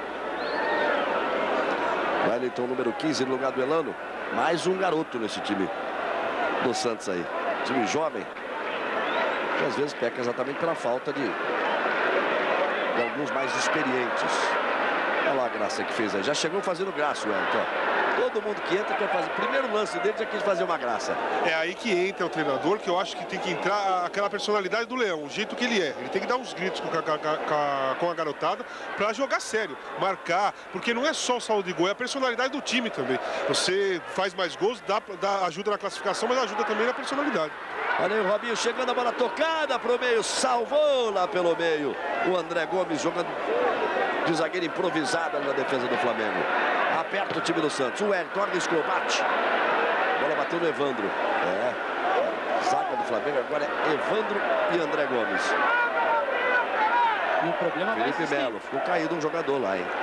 S1: Wellington, número 15, no lugar do Elano. Mais um garoto nesse time do Santos aí. Time jovem, que às vezes peca exatamente pela falta de alguns mais experientes. Olha lá a graça que fez aí. Já chegou fazendo graça o Wellington. Todo mundo que entra quer fazer. Primeiro lance dele já quis fazer uma graça.
S5: É aí que entra o treinador, que eu acho que tem que entrar aquela personalidade do Leão, o jeito que ele é. Ele tem que dar uns gritos com a garotada para jogar sério, marcar, porque não é só o saldo de gol, é a personalidade do time também. Você faz mais gols, ajuda na classificação, mas ajuda também na personalidade.
S1: Olha aí o Robinho chegando, a bola tocada para o meio, salvou lá pelo meio. O André Gomes jogando de zagueiro improvisado na defesa do Flamengo. Aperta o time do Santos. O Wellington arriscou, bate. A bola bateu no Evandro. Zaga do Flamengo agora é Evandro e André Gomes.
S3: E o problema
S1: Felipe Melo, ficou caído um jogador lá, hein?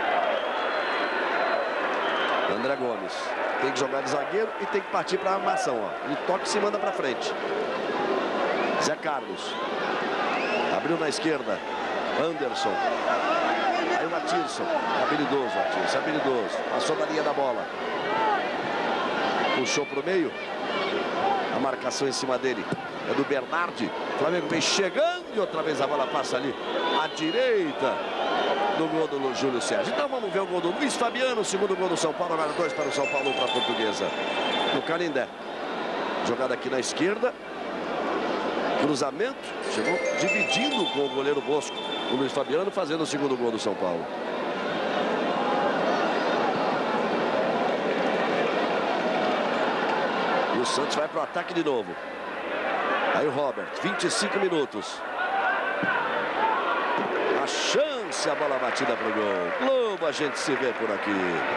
S1: André Gomes tem que jogar de zagueiro e tem que partir para a armação, ó. Ele toca e se manda para frente. Zé Carlos abriu na esquerda. Anderson. Aí o Atirson, habilidoso, Atirson, habilidoso. Passou da linha da bola. Puxou para o meio. A marcação em cima dele é do Bernardi. O Flamengo vem chegando e outra vez a bola passa ali à direita do gol do Júlio Sérgio. Então vamos ver o gol do Luiz Fabiano, o segundo gol do São Paulo, agora 2 para o São Paulo, 1 para a Portuguesa. No Canindé. Jogada aqui na esquerda. Cruzamento. Chegou dividindo com o goleiro Bosco. O Luiz Fabiano fazendo o segundo gol do São Paulo. E o Santos vai para o ataque de novo. Aí o Robert, 25 minutos. A chance, a bola batida para o gol. Globo, a gente se vê por aqui.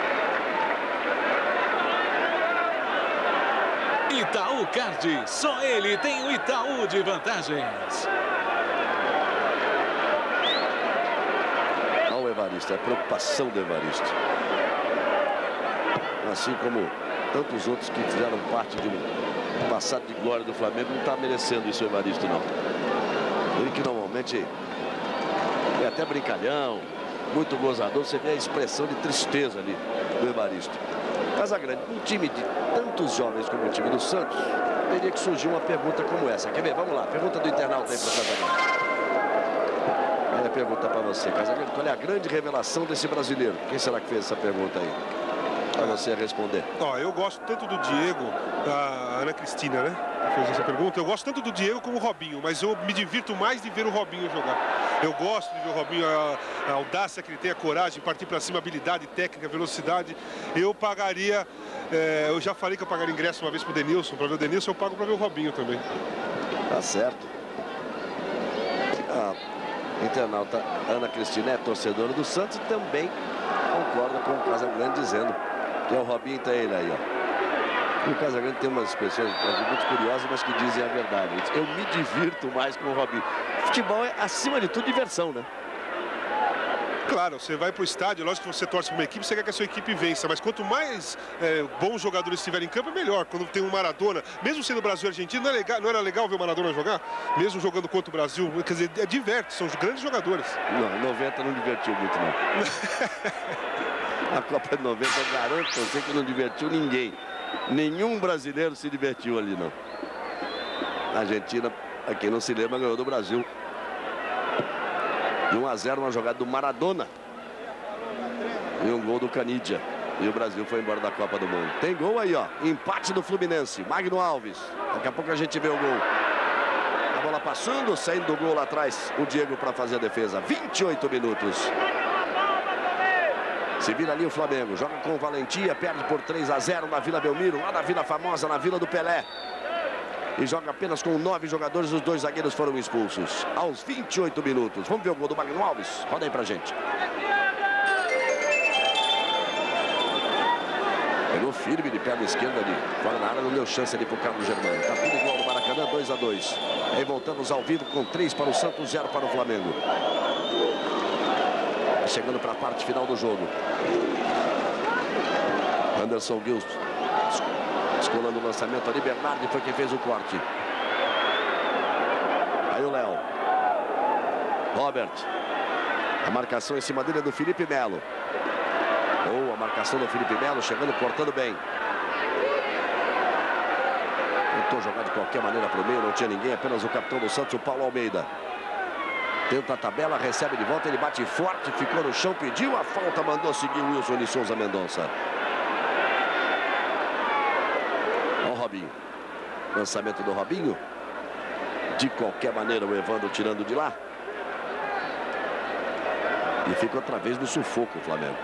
S6: Itaú Card, só ele tem o Itaú de vantagens.
S1: Olha o Evaristo, é a preocupação do Evaristo. Assim como tantos outros que fizeram parte de um passado de glória do Flamengo, não está merecendo isso o Evaristo, não. Ele que normalmente é até brincalhão, muito gozador, você vê a expressão de tristeza ali do Evaristo. Casagrande, um time de tantos jovens como o time do Santos, teria que surgir uma pergunta como essa. Quer ver? Vamos lá, pergunta do internauta aí para o Casagrande. Olha a pergunta para você, Casagrande, qual é a grande revelação desse brasileiro? Quem será que fez essa pergunta aí? Para você responder.
S5: Eu gosto tanto do Diego, da Ana Cristina, né? Fez essa pergunta. Eu gosto tanto do Diego como o Robinho, mas eu me divirto mais de ver o Robinho jogar. Eu gosto de ver o Robinho, a audácia que ele tem, a coragem, partir para cima, habilidade, técnica, velocidade. Eu pagaria, eu já falei que eu pagaria ingresso uma vez para o Denilson, para ver o Denilson, eu pago para ver o Robinho também.
S1: Tá certo. A internauta Ana Cristina é torcedora do Santos e também concorda com o Casagrande dizendo que é o Robinho, tá ele aí, ó. E o Casagrande tem umas pessoas muito curiosas, mas que dizem a verdade. Eu me divirto mais com o Robinho. Futebol é, acima de tudo, diversão, né?
S5: Claro, você vai para o estádio, lógico que você torce para uma equipe, você quer que a sua equipe vença, mas quanto mais bons jogadores estiverem em campo, é melhor. Quando tem um Maradona, mesmo sendo Brasil e Argentina, não era legal ver o Maradona jogar? Mesmo jogando contra o Brasil, quer dizer, diverte, são grandes jogadores.
S1: Não, 90 não divertiu muito, não. A Copa de 90, eu garanto pra você que não divertiu ninguém. Nenhum brasileiro se divertiu ali, não. A Argentina, a quem não se lembra, ganhou do Brasil. De 1 a 0, uma jogada do Maradona. E um gol do Canidia. E o Brasil foi embora da Copa do Mundo. Tem gol aí, ó. Empate do Fluminense. Magno Alves. Daqui a pouco a gente vê o gol. A bola passando, saindo do gol lá atrás. O Diego para fazer a defesa. 28 minutos. Se vira ali o Flamengo. Joga com valentia. Perde por 3-0 na Vila Belmiro. Lá na Vila Famosa, na Vila do Pelé. E joga apenas com 9 jogadores. Os 2 zagueiros foram expulsos. Aos 28 minutos. Vamos ver o gol do Magno Alves. Roda aí pra gente. Pegou firme de perna esquerda ali. Fora da área, não deu chance ali pro Carlos Germano. Tá tudo igual no Maracanã, 2-2. Aí voltamos ao vivo com 3 para o Santos, 0 para o Flamengo. Chegando para a parte final do jogo. Anderson Gilson. Escolando o lançamento ali. Bernardi foi quem fez o corte. Aí o Léo. Robert. A marcação em cima dele é do Felipe Melo. Boa marcação do Felipe Melo, chegando, cortando bem. Tentou jogar de qualquer maneira para o meio, não tinha ninguém, apenas o capitão do Santos, o Paulo Almeida. Tenta a tabela, recebe de volta, ele bate forte, ficou no chão, pediu a falta, mandou seguir o Wilson de Souza Mendonça. Olha o Robinho. Lançamento do Robinho. De qualquer maneira, o Evandro tirando de lá. E fica outra vez no sufoco o Flamengo.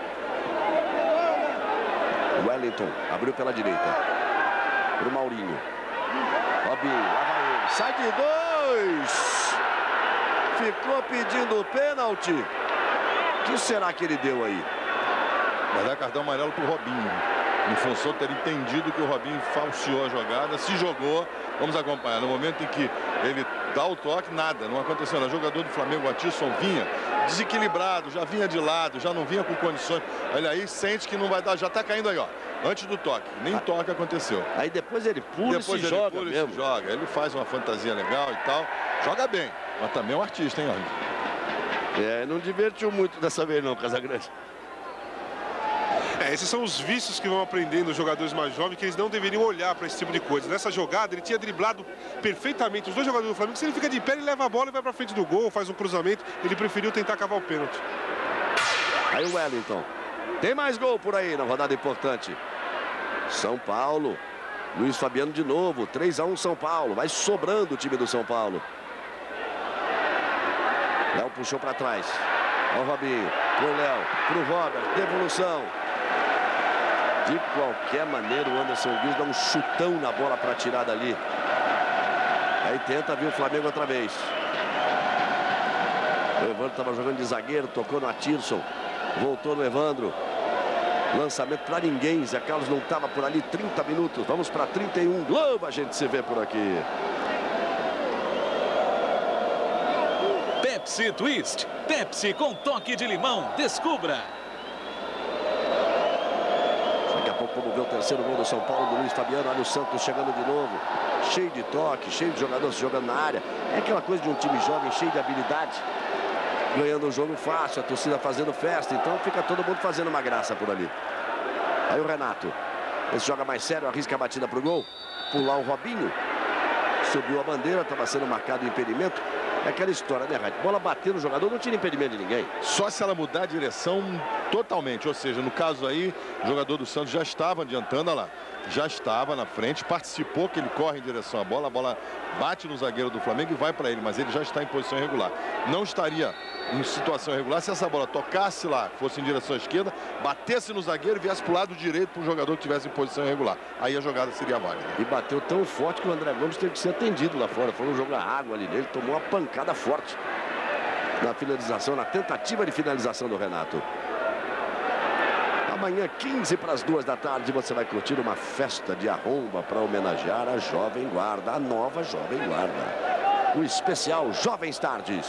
S1: Wellington abriu pela direita. Para o Maurinho. Robinho, lá vai ele. Sai de 2. Ficou pedindo pênalti. O que será que ele deu aí?
S2: Vai dar cartão amarelo para o Robinho. Em função de ter entendido que o Robinho falseou a jogada, se jogou. Vamos acompanhar. No momento em que ele dá o toque, nada, não aconteceu. O jogador do Flamengo, o Atisson, vinha desequilibrado, já vinha de lado, já não vinha com condições. Olha aí, sente que não vai dar, já tá caindo aí, ó. Antes do toque, nem toque aconteceu.
S1: Aí depois ele pula e se joga mesmo.
S2: Se joga. Ele faz uma fantasia legal e tal. Joga bem, mas também é um artista, hein, ó.
S1: Não divertiu muito dessa vez não, Casagrande.
S5: Esses são os vícios que vão aprendendo os jogadores mais jovens, que eles não deveriam olhar para esse tipo de coisa. Nessa jogada, ele tinha driblado perfeitamente os 2 jogadores do Flamengo. Se ele fica de pé, ele leva a bola e vai para frente do gol, faz um cruzamento. Ele preferiu tentar cavar o pênalti.
S1: Aí o Wellington. Tem mais gol por aí na rodada importante. São Paulo. Luiz Fabiano de novo. 3-1 São Paulo. Vai sobrando o time do São Paulo. Léo puxou para trás. Olha o Robinho. Pro Léo. Pro Robert. Devolução. De qualquer maneira, o Anderson Gilson dá um chutão na bola para tirar dali. Aí tenta vir o Flamengo outra vez. O Evandro estava jogando de zagueiro, tocou no Atirson. Voltou no Evandro. Lançamento para ninguém. Zé Carlos não estava por ali. 30 minutos. Vamos para 31. Globo, a gente se vê por aqui.
S6: Pepsi Twist. Pepsi com toque de limão. Descubra.
S1: Daqui a pouco vamos ver o terceiro gol do São Paulo, do Luiz Fabiano. Olha o Santos chegando de novo. Cheio de toque, cheio de jogadores jogando na área. É aquela coisa de um time jovem, cheio de habilidade. Ganhando o jogo fácil, a torcida fazendo festa. Então fica todo mundo fazendo uma graça por ali. Aí o Renato. Esse joga mais sério, arrisca a batida pro gol. Pular o Robinho. Subiu a bandeira, estava sendo marcado o impedimento. É aquela história, né, Raid? Bola bater no jogador, não tira impedimento de ninguém.
S2: Só se ela mudar a direção totalmente. Ou seja, no caso aí, o jogador do Santos já estava adiantando, olha lá. Já estava na frente, participou que ele corre em direção à bola. A bola bate no zagueiro do Flamengo e vai para ele. Mas ele já está em posição irregular. Não estaria em situação irregular se essa bola tocasse lá, fosse em direção à esquerda, batesse no zagueiro e viesse para o lado direito para um jogador que estivesse em posição irregular. Aí a jogada seria válida.
S1: E bateu tão forte que o André Gomes teve que ser atendido lá fora. Foi um jogo a água ali nele, tomou uma pancada forte na finalização, na tentativa de finalização do Renato. Amanhã, 15 para as 2 da tarde, você vai curtir uma festa de arromba para homenagear a Jovem Guarda, a nova Jovem Guarda. O especial Jovens Tardes.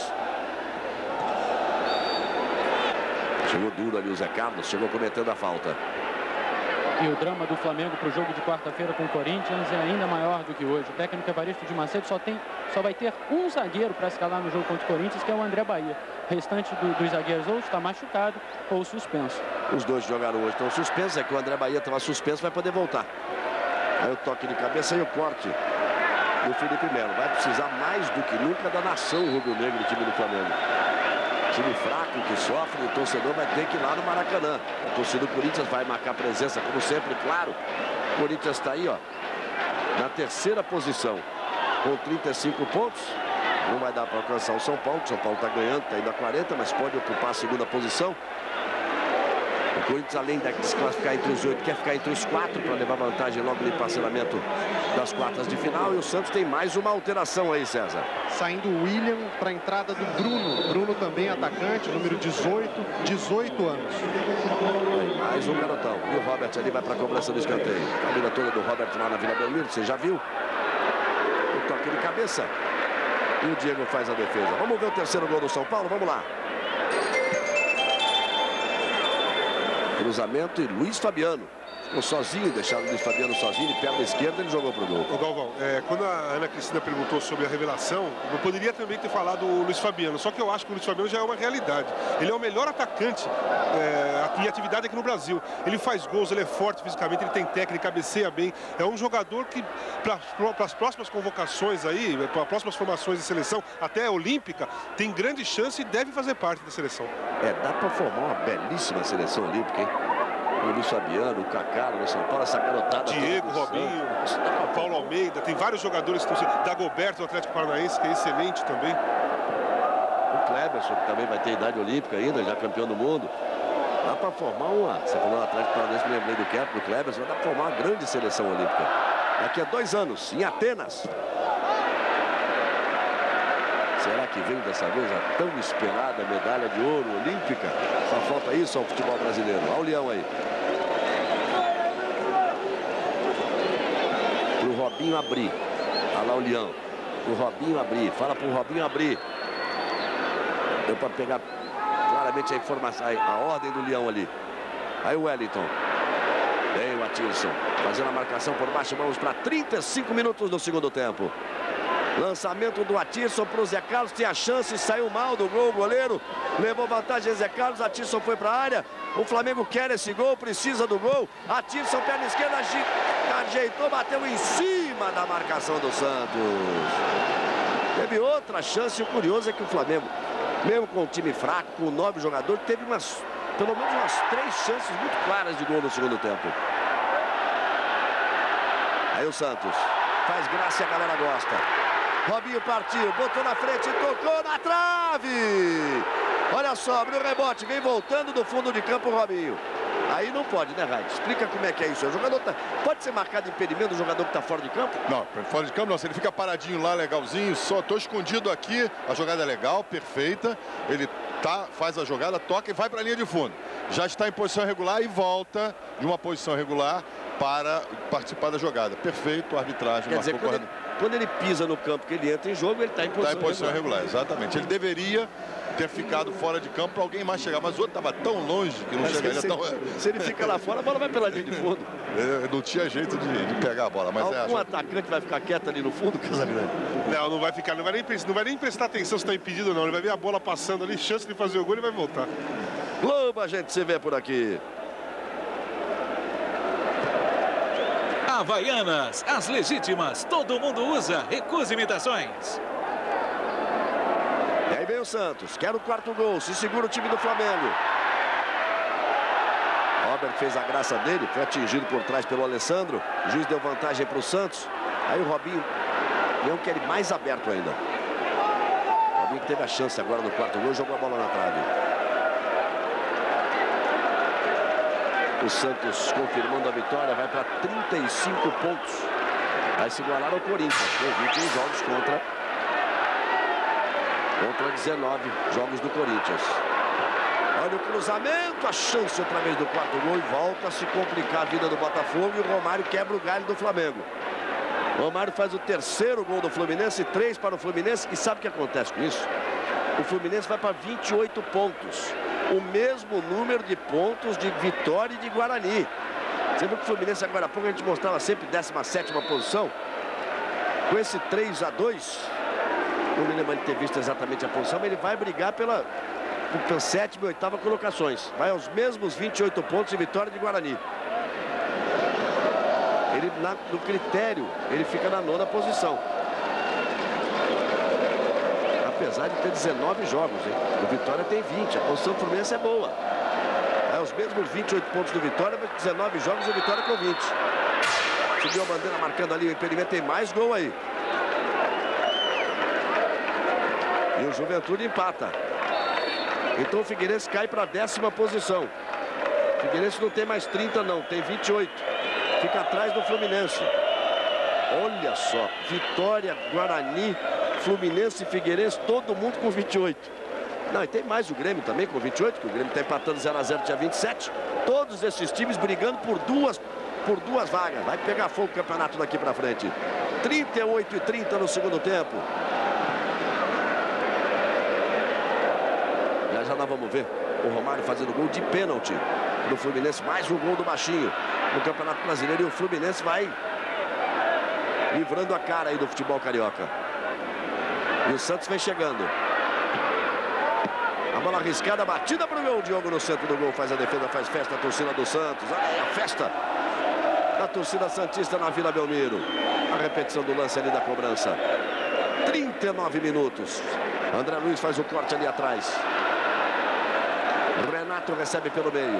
S1: Chegou duro ali o Zé Carlos, chegou cometendo a falta.
S3: E o drama do Flamengo para o jogo de quarta-feira com o Corinthians é ainda maior do que hoje. O técnico Evaristo de Macedo só vai ter um zagueiro para escalar no jogo contra o Corinthians, que é o André Bahia. O restante dos zagueiros ou está machucado ou suspenso.
S1: Os dois jogaram hoje, estão suspensos. É que o André Bahia estava suspenso, vai poder voltar. Aí o toque de cabeça e o corte do Felipe Melo. Vai precisar mais do que nunca da nação rubro-negra do time do Flamengo. Time fraco que sofre, o torcedor vai ter que ir lá no Maracanã. A torcida do Corinthians vai marcar presença, como sempre, claro. O Corinthians está aí, ó, na terceira posição, com 35 pontos. Não vai dar para alcançar o São Paulo. O São Paulo está ganhando, está indo a 40, mas pode ocupar a segunda posição. O Corinthians, além de se classificar entre os 8, quer ficar entre os 4 para levar vantagem logo no parcelamento das quartas de final. E o Santos tem mais uma alteração aí, César.
S4: Saindo o William para a entrada do Bruno. Bruno também atacante, número 18 anos.
S1: Mais um garotão. E o Robert ali vai para a cobrança do escanteio. A família toda do Robert lá na Vila Belmiro, você já viu? O toque de cabeça. E o Diego faz a defesa. Vamos ver o terceiro gol do São Paulo, vamos lá. Cruzamento e Luiz Fabiano. Ficou sozinho, deixaram o Luiz Fabiano sozinho, de perna esquerda, ele jogou pro gol.
S5: Ô Galvão, quando a Ana Cristina perguntou sobre a revelação, eu poderia também ter falado o Luiz Fabiano, só que eu acho que o Luiz Fabiano já é uma realidade. Ele é o melhor atacante em atividade aqui no Brasil. Ele faz gols, ele é forte fisicamente, ele tem técnica, cabeceia bem. É um jogador que, para as próximas convocações aí, para as próximas formações de seleção, até olímpica, tem grande chance e deve fazer parte da seleção.
S1: Dá para formar uma belíssima seleção olímpica, hein? O Luiz Fabiano, o Kaká, o São Paulo, essa garotada.
S5: Diego, Robinho, Paulo Almeida, tem vários jogadores que estão... Dagoberto, do Atlético Paranaense, que é excelente também.
S1: O Kleberson, que também vai ter idade olímpica ainda, já campeão do mundo. Dá para formar uma... Você falou do Atlético Paranaense, me lembrei do Kleberson, dá para formar uma grande seleção olímpica. Daqui a 2 anos, em Atenas. Será que vem dessa vez a tão esperada medalha de ouro olímpica? Só falta isso ao futebol brasileiro. Olha o Leão aí. Pro Robinho abrir. Olha lá o Leão. Pro Robinho abrir. Fala pro Robinho abrir. Deu para pegar claramente a informação, a ordem do Leão ali. Aí o Wellington. Vem o Atirson. Fazendo a marcação por baixo. Vamos para 35 minutos do segundo tempo. Lançamento do Atirson para o Zé Carlos, tem a chance, saiu mal do gol, o goleiro levou vantagem Zé Carlos, Atirson foi para a área, o Flamengo quer esse gol, precisa do gol, Atirson, perna esquerda, ajeitou, bateu em cima da marcação do Santos. Teve outra chance, o curioso é que o Flamengo, mesmo com um time fraco, com 9 jogadores, teve pelo menos umas 3 chances muito claras de gol no segundo tempo. Aí o Santos faz graça e a galera gosta. Robinho partiu, botou na frente, tocou na trave. Olha só, abriu o rebote, vem voltando do fundo de campo o Robinho. Aí não pode, né, Raid? Explica como é que é isso. O jogador pode ser marcado impedimento do jogador que está fora de campo?
S2: Não, fora de campo não. Se ele fica paradinho lá, legalzinho, só tô escondido aqui, a jogada é legal, perfeita. Ele faz a jogada, toca e vai para a linha de fundo. Já está em posição regular e volta de uma posição regular para participar da jogada. Perfeito, a arbitragem.
S1: Quer dizer, quando ele pisa no campo, que ele entra em jogo, ele está em posição
S2: regular. Exatamente. Ele deveria ter ficado fora de campo para alguém mais chegar, mas o outro estava tão longe que não chegaria tão...
S1: Se ele fica lá fora, a bola vai pela linha de fundo.
S2: Não tinha jeito de pegar a bola. Mas
S1: algum atacante vai ficar quieto ali no fundo, Casagrande?
S5: Não vai ficar, não vai nem prestar atenção se está impedido, não. Ele vai ver a bola passando ali, chance de fazer o gol e vai voltar.
S1: Globo, a gente se vê por aqui.
S6: Havaianas, as legítimas, todo mundo usa, recusa imitações.
S1: E aí vem o Santos, quer o 4º gol, se segura o time do Flamengo. Robert fez a graça dele, foi atingido por trás pelo Alessandro. O juiz deu vantagem para o Santos. Aí o Robinho, não quer ir mais aberto ainda. O Robinho teve a chance agora no 4º gol, jogou a bola na trave. O Santos confirmando a vitória, vai para 35 pontos. Vai se igualar ao Corinthians, com 21 jogos contra 19 jogos do Corinthians. Olha o cruzamento, a chance outra vez do 4º gol e volta a se complicar a vida do Botafogo e o Romário quebra o galho do Flamengo. O Romário faz o 3º gol do Fluminense, 3 para o Fluminense. E sabe o que acontece com isso? O Fluminense vai para 28 pontos. O mesmo número de pontos de Vitória e de Guarani. Você viu que o Fluminense agora há pouco a gente mostrava sempre 17ª posição. Com esse 3-2, não me lembro de ter visto exatamente a posição, mas ele vai brigar pela 7ª e 8ª colocações. Vai aos mesmos 28 pontos de Vitória e de Guarani. Ele, no critério, ele fica na 9ª posição. A apesar de ter 19 jogos, hein? O Vitória tem 20, a posição do Fluminense é boa. É os mesmos 28 pontos do Vitória, mas 19 jogos e o Vitória com 20. Subiu a bandeira marcando ali o impedimento, tem mais gol aí. E o Juventude empata. Então o Figueirense cai para a 10ª posição. O Figueirense não tem mais 30 não, tem 28. Fica atrás do Fluminense. Olha só, Vitória, Guarani, Fluminense e Figueirense, todo mundo com 28. Não, e tem mais o Grêmio também com 28, que o Grêmio está empatando 0 a 0, tinha 27. Todos esses times brigando por duas vagas. Vai pegar fogo o campeonato daqui para frente. 38 e 30 no segundo tempo. Já nós vamos ver o Romário fazendo gol de pênalti no Fluminense. Mais um gol do Baixinho no Campeonato Brasileiro. E o Fluminense vai livrando a cara aí do futebol carioca. E o Santos vem chegando. A bola arriscada, batida para o gol. Diogo no centro do gol, faz a defesa, faz festa a torcida do Santos. Olha aí a festa da torcida santista na Vila Belmiro. A repetição do lance ali da cobrança. 39 minutos. André Luiz faz o corte ali atrás. Renato recebe pelo meio.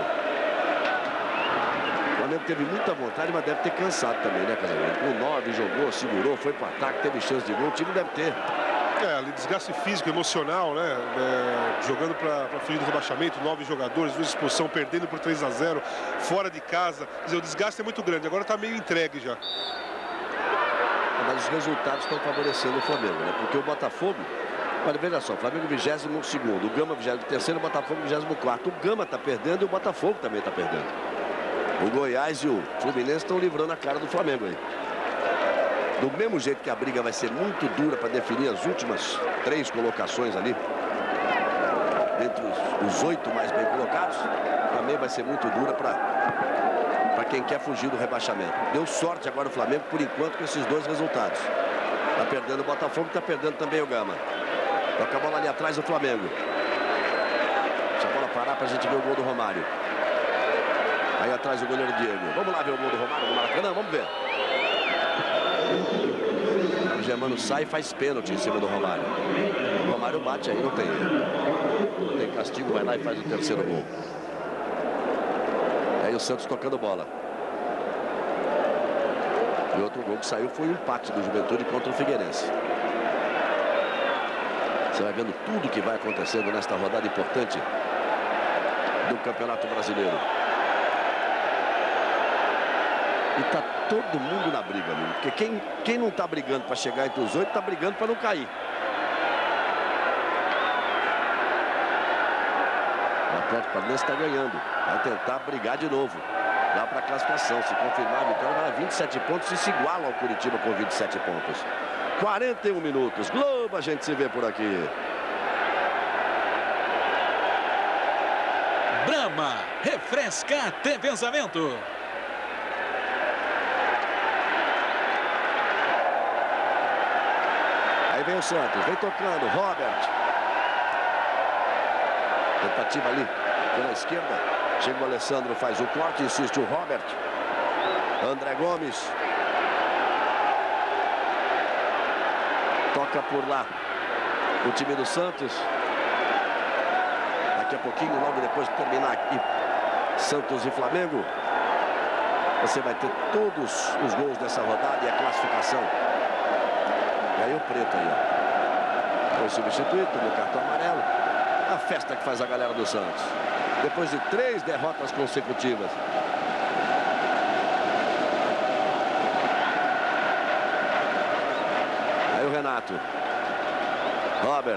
S1: O Flamengo teve muita vontade, mas deve ter cansado também, né, Casamento? Com 9, jogou, segurou, foi para ataque, teve chance de gol. O time deve ter.
S5: Ali desgaste físico, emocional, né? Jogando para fugir do rebaixamento, 9 jogadores, 2 expulsão, perdendo por 3 a 0, fora de casa. Quer dizer, o desgaste é muito grande. Agora está meio entregue já.
S1: Mas os resultados estão favorecendo o Flamengo, né? Porque o Botafogo... Olha, veja só, Flamengo 22º, o Gama 23º, o Botafogo 24º. O Gama está perdendo e o Botafogo também está perdendo. O Goiás e o Fluminense estão livrando a cara do Flamengo aí. Do mesmo jeito que a briga vai ser muito dura para definir as últimas 3 colocações ali, dentre os 8 mais bem colocados, também vai ser muito dura para quem quer fugir do rebaixamento. Deu sorte agora o Flamengo, por enquanto, com esses 2 resultados. Está perdendo o Botafogo, está perdendo também o Gama. Toca a bola ali atrás do Flamengo. Deixa a bola parar para a gente ver o gol do Romário. Aí atrás o goleiro Diego. Vamos lá ver o gol do Romário no Maracanã, vamos ver. O Germano sai e faz pênalti em cima do Romário. O Romário bate aí, não tem castigo, vai lá e faz o 3º gol. Aí o Santos tocando bola. E outro gol que saiu foi o empate do Juventude contra o Figueirense. Você vai vendo tudo que vai acontecendo nesta rodada importante do Campeonato Brasileiro. E tá todo mundo na briga, amigo. Porque quem não tá brigando para chegar entre os 8, tá brigando para não cair. O Atlético Paranaense está ganhando. Vai tentar brigar de novo. Dá para a classificação. Se confirmar a vitória, vai a 27 pontos e se iguala ao Curitiba com 27 pontos. 41 minutos. Globo, a gente se vê por aqui.
S6: Brahma, refresca até pensamento.
S1: Aí vem o Santos, vem tocando, Robert. Tentativa ali pela esquerda. Chega o Alessandro, faz o corte, insiste o Robert. André Gomes. Toca por lá o time do Santos. Daqui a pouquinho, logo depois de terminar aqui Santos e Flamengo, você vai ter todos os gols dessa rodada e a classificação. E aí o Preto aí, ó. Foi substituído, tomou cartão amarelo. A festa que faz a galera do Santos. Depois de 3 derrotas consecutivas. Aí o Renato. Robert.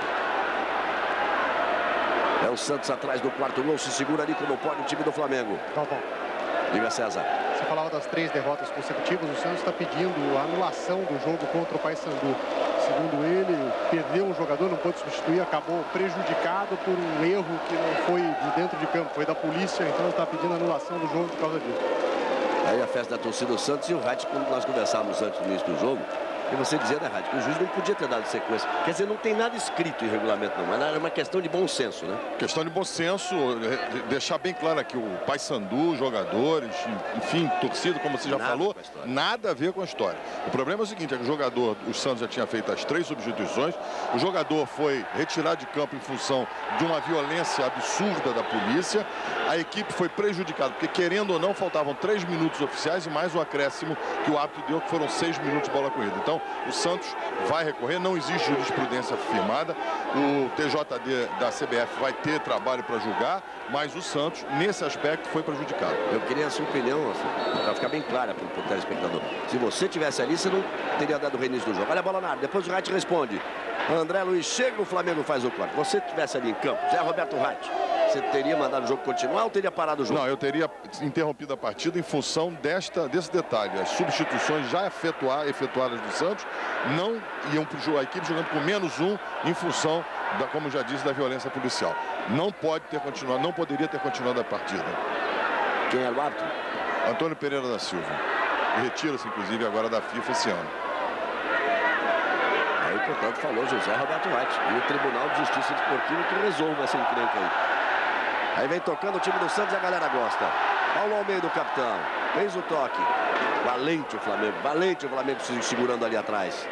S1: É o Santos atrás do 4º gol. Se segura ali como pode o time do Flamengo.
S4: Tá bom.
S1: Diga, César.
S4: Você falava das 3 derrotas consecutivas. O Santos está pedindo a anulação do jogo contra o Paysandu. Segundo ele, perdeu um jogador, não pôde substituir, acabou prejudicado por um erro que não foi de dentro de campo, foi da polícia, então ele está pedindo a anulação do jogo por causa disso.
S1: Aí a festa da torcida do Santos e o Reit, quando nós conversávamos antes do início do jogo, E você dizia, né, Rádio, que o juiz não podia ter dado sequência. Quer dizer, não tem nada escrito em regulamento, não. Mas era uma questão de bom senso, né?
S2: Questão de bom senso, deixar bem claro aqui, o Paysandu, jogadores, enfim, torcida, como você já falou, nada a ver com a história. O problema é o seguinte, é que o Santos já tinha feito as 3 substituições, o jogador foi retirado de campo em função de uma violência absurda da polícia, a equipe foi prejudicada, porque querendo ou não, faltavam 3 minutos oficiais e mais o acréscimo que o árbitro deu, que foram 6 minutos de bola corrida. Então, o Santos vai recorrer, não existe jurisprudência firmada, o TJD da CBF vai ter trabalho para julgar, mas o Santos, nesse aspecto, foi prejudicado.
S1: Eu queria a sua opinião, assim, para ficar bem clara para o telespectador. Se você tivesse ali, você não teria dado o reinício do jogo. Olha a bola na área, depois o Wright responde. André Luiz chega, o Flamengo faz o corte. Você tivesse ali em campo, Zé Roberto Wright, você teria mandado o jogo continuar ou teria parado o jogo?
S2: Não, eu teria interrompido a partida em função desse detalhe. As substituições já efetuadas do Santos não iam para a equipe jogando com -1 em função, como já disse, da violência policial. Não pode ter continuado, não poderia ter continuado a partida.
S1: Quem era o árbitro?
S2: Antônio Pereira da Silva. Retira-se, inclusive, agora da FIFA esse ano.
S1: Aí, portanto, falou José Roberto Wright. E o Tribunal de Justiça Desportiva que resolve essa encrenca aí. Aí vem tocando o time do Santos e a galera gosta. Paulo Almeida, o capitão. Fez o toque. Valente o Flamengo se segurando ali atrás.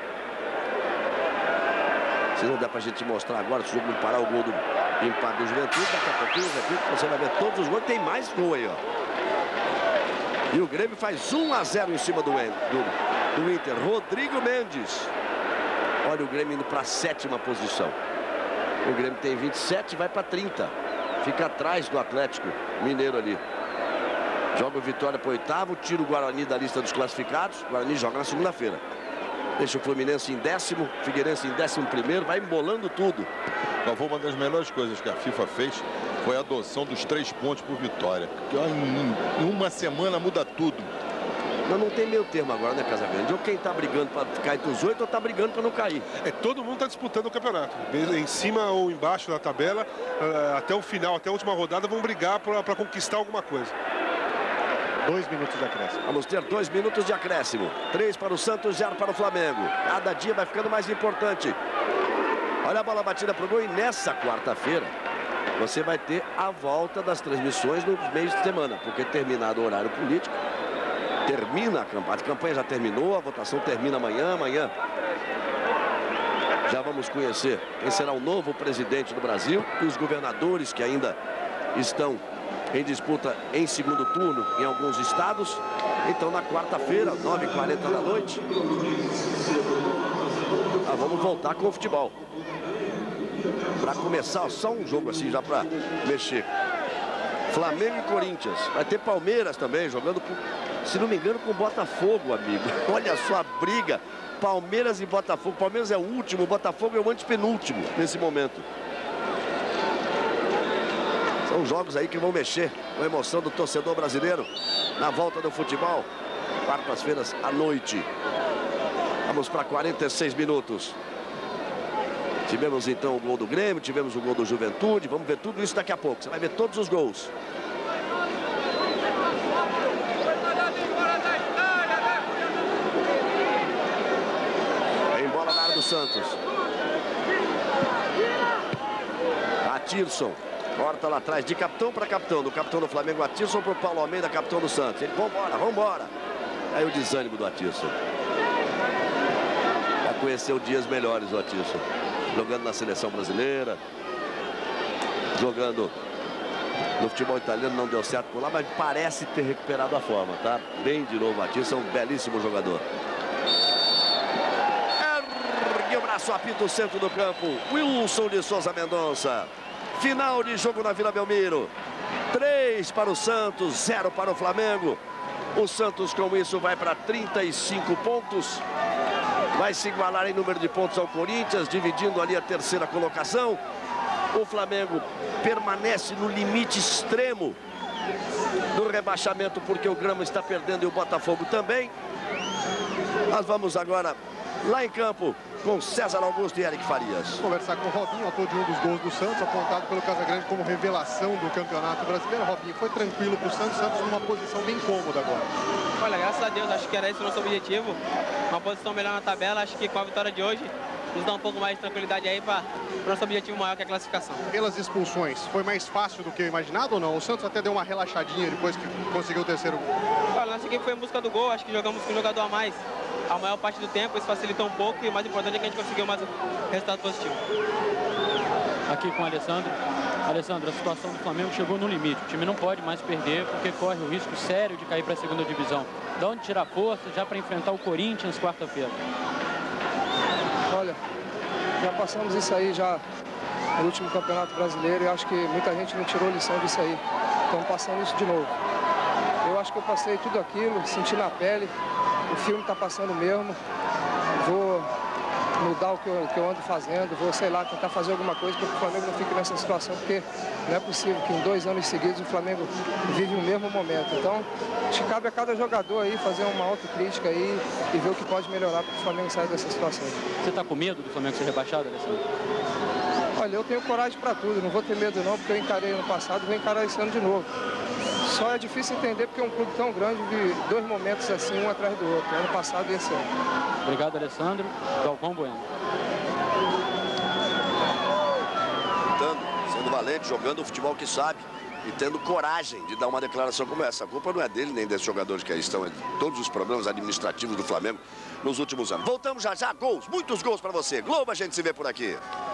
S1: Se não der pra gente mostrar agora, se o jogo não parar o gol do empate do Juventude, daqui a pouquinho, você vai ver todos os gols. Tem mais gol aí, ó. E o Grêmio faz 1-0 em cima do Inter. Rodrigo Mendes. Olha o Grêmio indo para a 7ª posição. O Grêmio tem 27, vai para 30. Fica atrás do Atlético Mineiro ali. Joga o Vitória para o 8º, tira o Guarani da lista dos classificados. O Guarani joga na segunda-feira. Deixa o Fluminense em 10º, Figueirense em 11º, vai embolando tudo.
S2: Uma das melhores coisas que a FIFA fez foi a adoção dos 3 pontos por vitória. Em uma semana muda tudo.
S1: Mas não tem meio termo agora, né, Casagrande? Ou quem tá brigando para ficar entre os 8 ou tá brigando para não cair.
S5: Todo mundo tá disputando o campeonato. Em cima ou embaixo da tabela, até o final, até a última rodada, vão brigar para conquistar alguma coisa.
S4: 2 minutos de acréscimo.
S1: Vamos ter 2 minutos de acréscimo. 3 para o Santos, 0 para o Flamengo. Cada dia vai ficando mais importante. Olha a bola batida pro gol e nessa quarta-feira você vai ter a volta das transmissões nos meios de semana, porque terminado o horário político, termina a campanha já terminou, a votação termina amanhã. Já vamos conhecer quem será o novo presidente do Brasil e os governadores que ainda estão em disputa em segundo turno em alguns estados. Então na quarta-feira, 9h40 da noite, vamos voltar com o futebol. Para começar, só um jogo assim já para mexer. Flamengo e Corinthians. Vai ter Palmeiras também jogando, se não me engano, com o Botafogo, amigo. Olha só a briga. Palmeiras e Botafogo. Palmeiras é o último, o Botafogo é o antepenúltimo nesse momento. São jogos aí que vão mexer com a emoção do torcedor brasileiro na volta do futebol. Quartas-feiras à noite. Vamos para 46 minutos. Tivemos então o gol do Grêmio, tivemos o gol do Juventude. Vamos ver tudo isso daqui a pouco. Você vai ver todos os gols. Tem bola na área do Santos. Atirson. Corta lá atrás, de capitão para capitão. Do capitão do Flamengo, Atirson, para o Paulo Almeida, capitão do Santos. Ele, vambora. Aí o desânimo do Atirson. Já conheceu dias melhores o Atirson. Jogando na seleção brasileira. Jogando no futebol italiano, não deu certo por lá, mas parece ter recuperado a forma, tá? Bem de novo o Atirson, um belíssimo jogador. Ergue o braço, apita o centro do campo. Wilson de Souza Mendonça. Final de jogo na Vila Belmiro. 3 para o Santos, 0 para o Flamengo. O Santos com isso vai para 35 pontos. Vai se igualar em número de pontos ao Corinthians, dividindo ali a terceira colocação. O Flamengo permanece no limite extremo do rebaixamento, porque o Grêmio está perdendo e o Botafogo também. Nós vamos agora lá em campo com César Augusto e Eric Farias.
S4: Vamos conversar com o Robinho, autor de um dos gols do Santos, apontado pelo Casagrande como revelação do Campeonato Brasileiro. Robinho, foi tranquilo para o Santos numa posição bem cômoda agora.
S7: Olha, graças a Deus, acho que era esse o nosso objetivo. Uma posição melhor na tabela, acho que com a vitória de hoje nos dá um pouco mais de tranquilidade aí para o nosso objetivo maior, que é a classificação.
S4: Pelas expulsões, foi mais fácil do que imaginado ou não? O Santos até deu uma relaxadinha depois que conseguiu o terceiro gol.
S7: Olha, nossa equipe foi em busca do gol, acho que jogamos com um jogador a mais a maior parte do tempo, isso facilitou um pouco e o mais importante é que a gente conseguiu mais um resultado positivo.
S3: Aqui com o Alessandro. Alessandro, a situação do Flamengo chegou no limite. O time não pode mais perder porque corre o risco sério de cair para a segunda divisão. De onde tirar força já para enfrentar o Corinthians quarta-feira?
S8: Olha, já passamos isso aí já no último Campeonato Brasileiro e acho que muita gente não tirou lição disso aí. Estamos passando isso de novo. Eu acho que eu passei tudo aquilo, senti na pele. O filme está passando mesmo. Vou mudar o que eu ando fazendo, vou, sei lá, tentar fazer alguma coisa para que o Flamengo não fique nessa situação, porque não é possível que em 2 anos seguidos o Flamengo vive o mesmo momento. Então, acho que cabe a cada jogador aí fazer uma autocrítica aí e ver o que pode melhorar para que o Flamengo saia dessa situação.
S3: Você está com medo do Flamengo ser rebaixado, Alessandro?
S8: Olha, eu tenho coragem para tudo, não vou ter medo não, porque eu encarei ano passado e vou encarar esse ano de novo. Só é difícil entender porque é um clube tão grande de 2 momentos assim, um atrás do outro, ano passado e esse ano.
S3: Obrigado, Alessandro. Galvão Bueno.
S1: Sendo valente, jogando o futebol que sabe e tendo coragem de dar uma declaração como essa. A culpa não é dele nem desses jogadores que aí estão, é de todos os problemas administrativos do Flamengo nos últimos anos. Voltamos já já, gols, muitos gols para você. Globo, a gente se vê por aqui.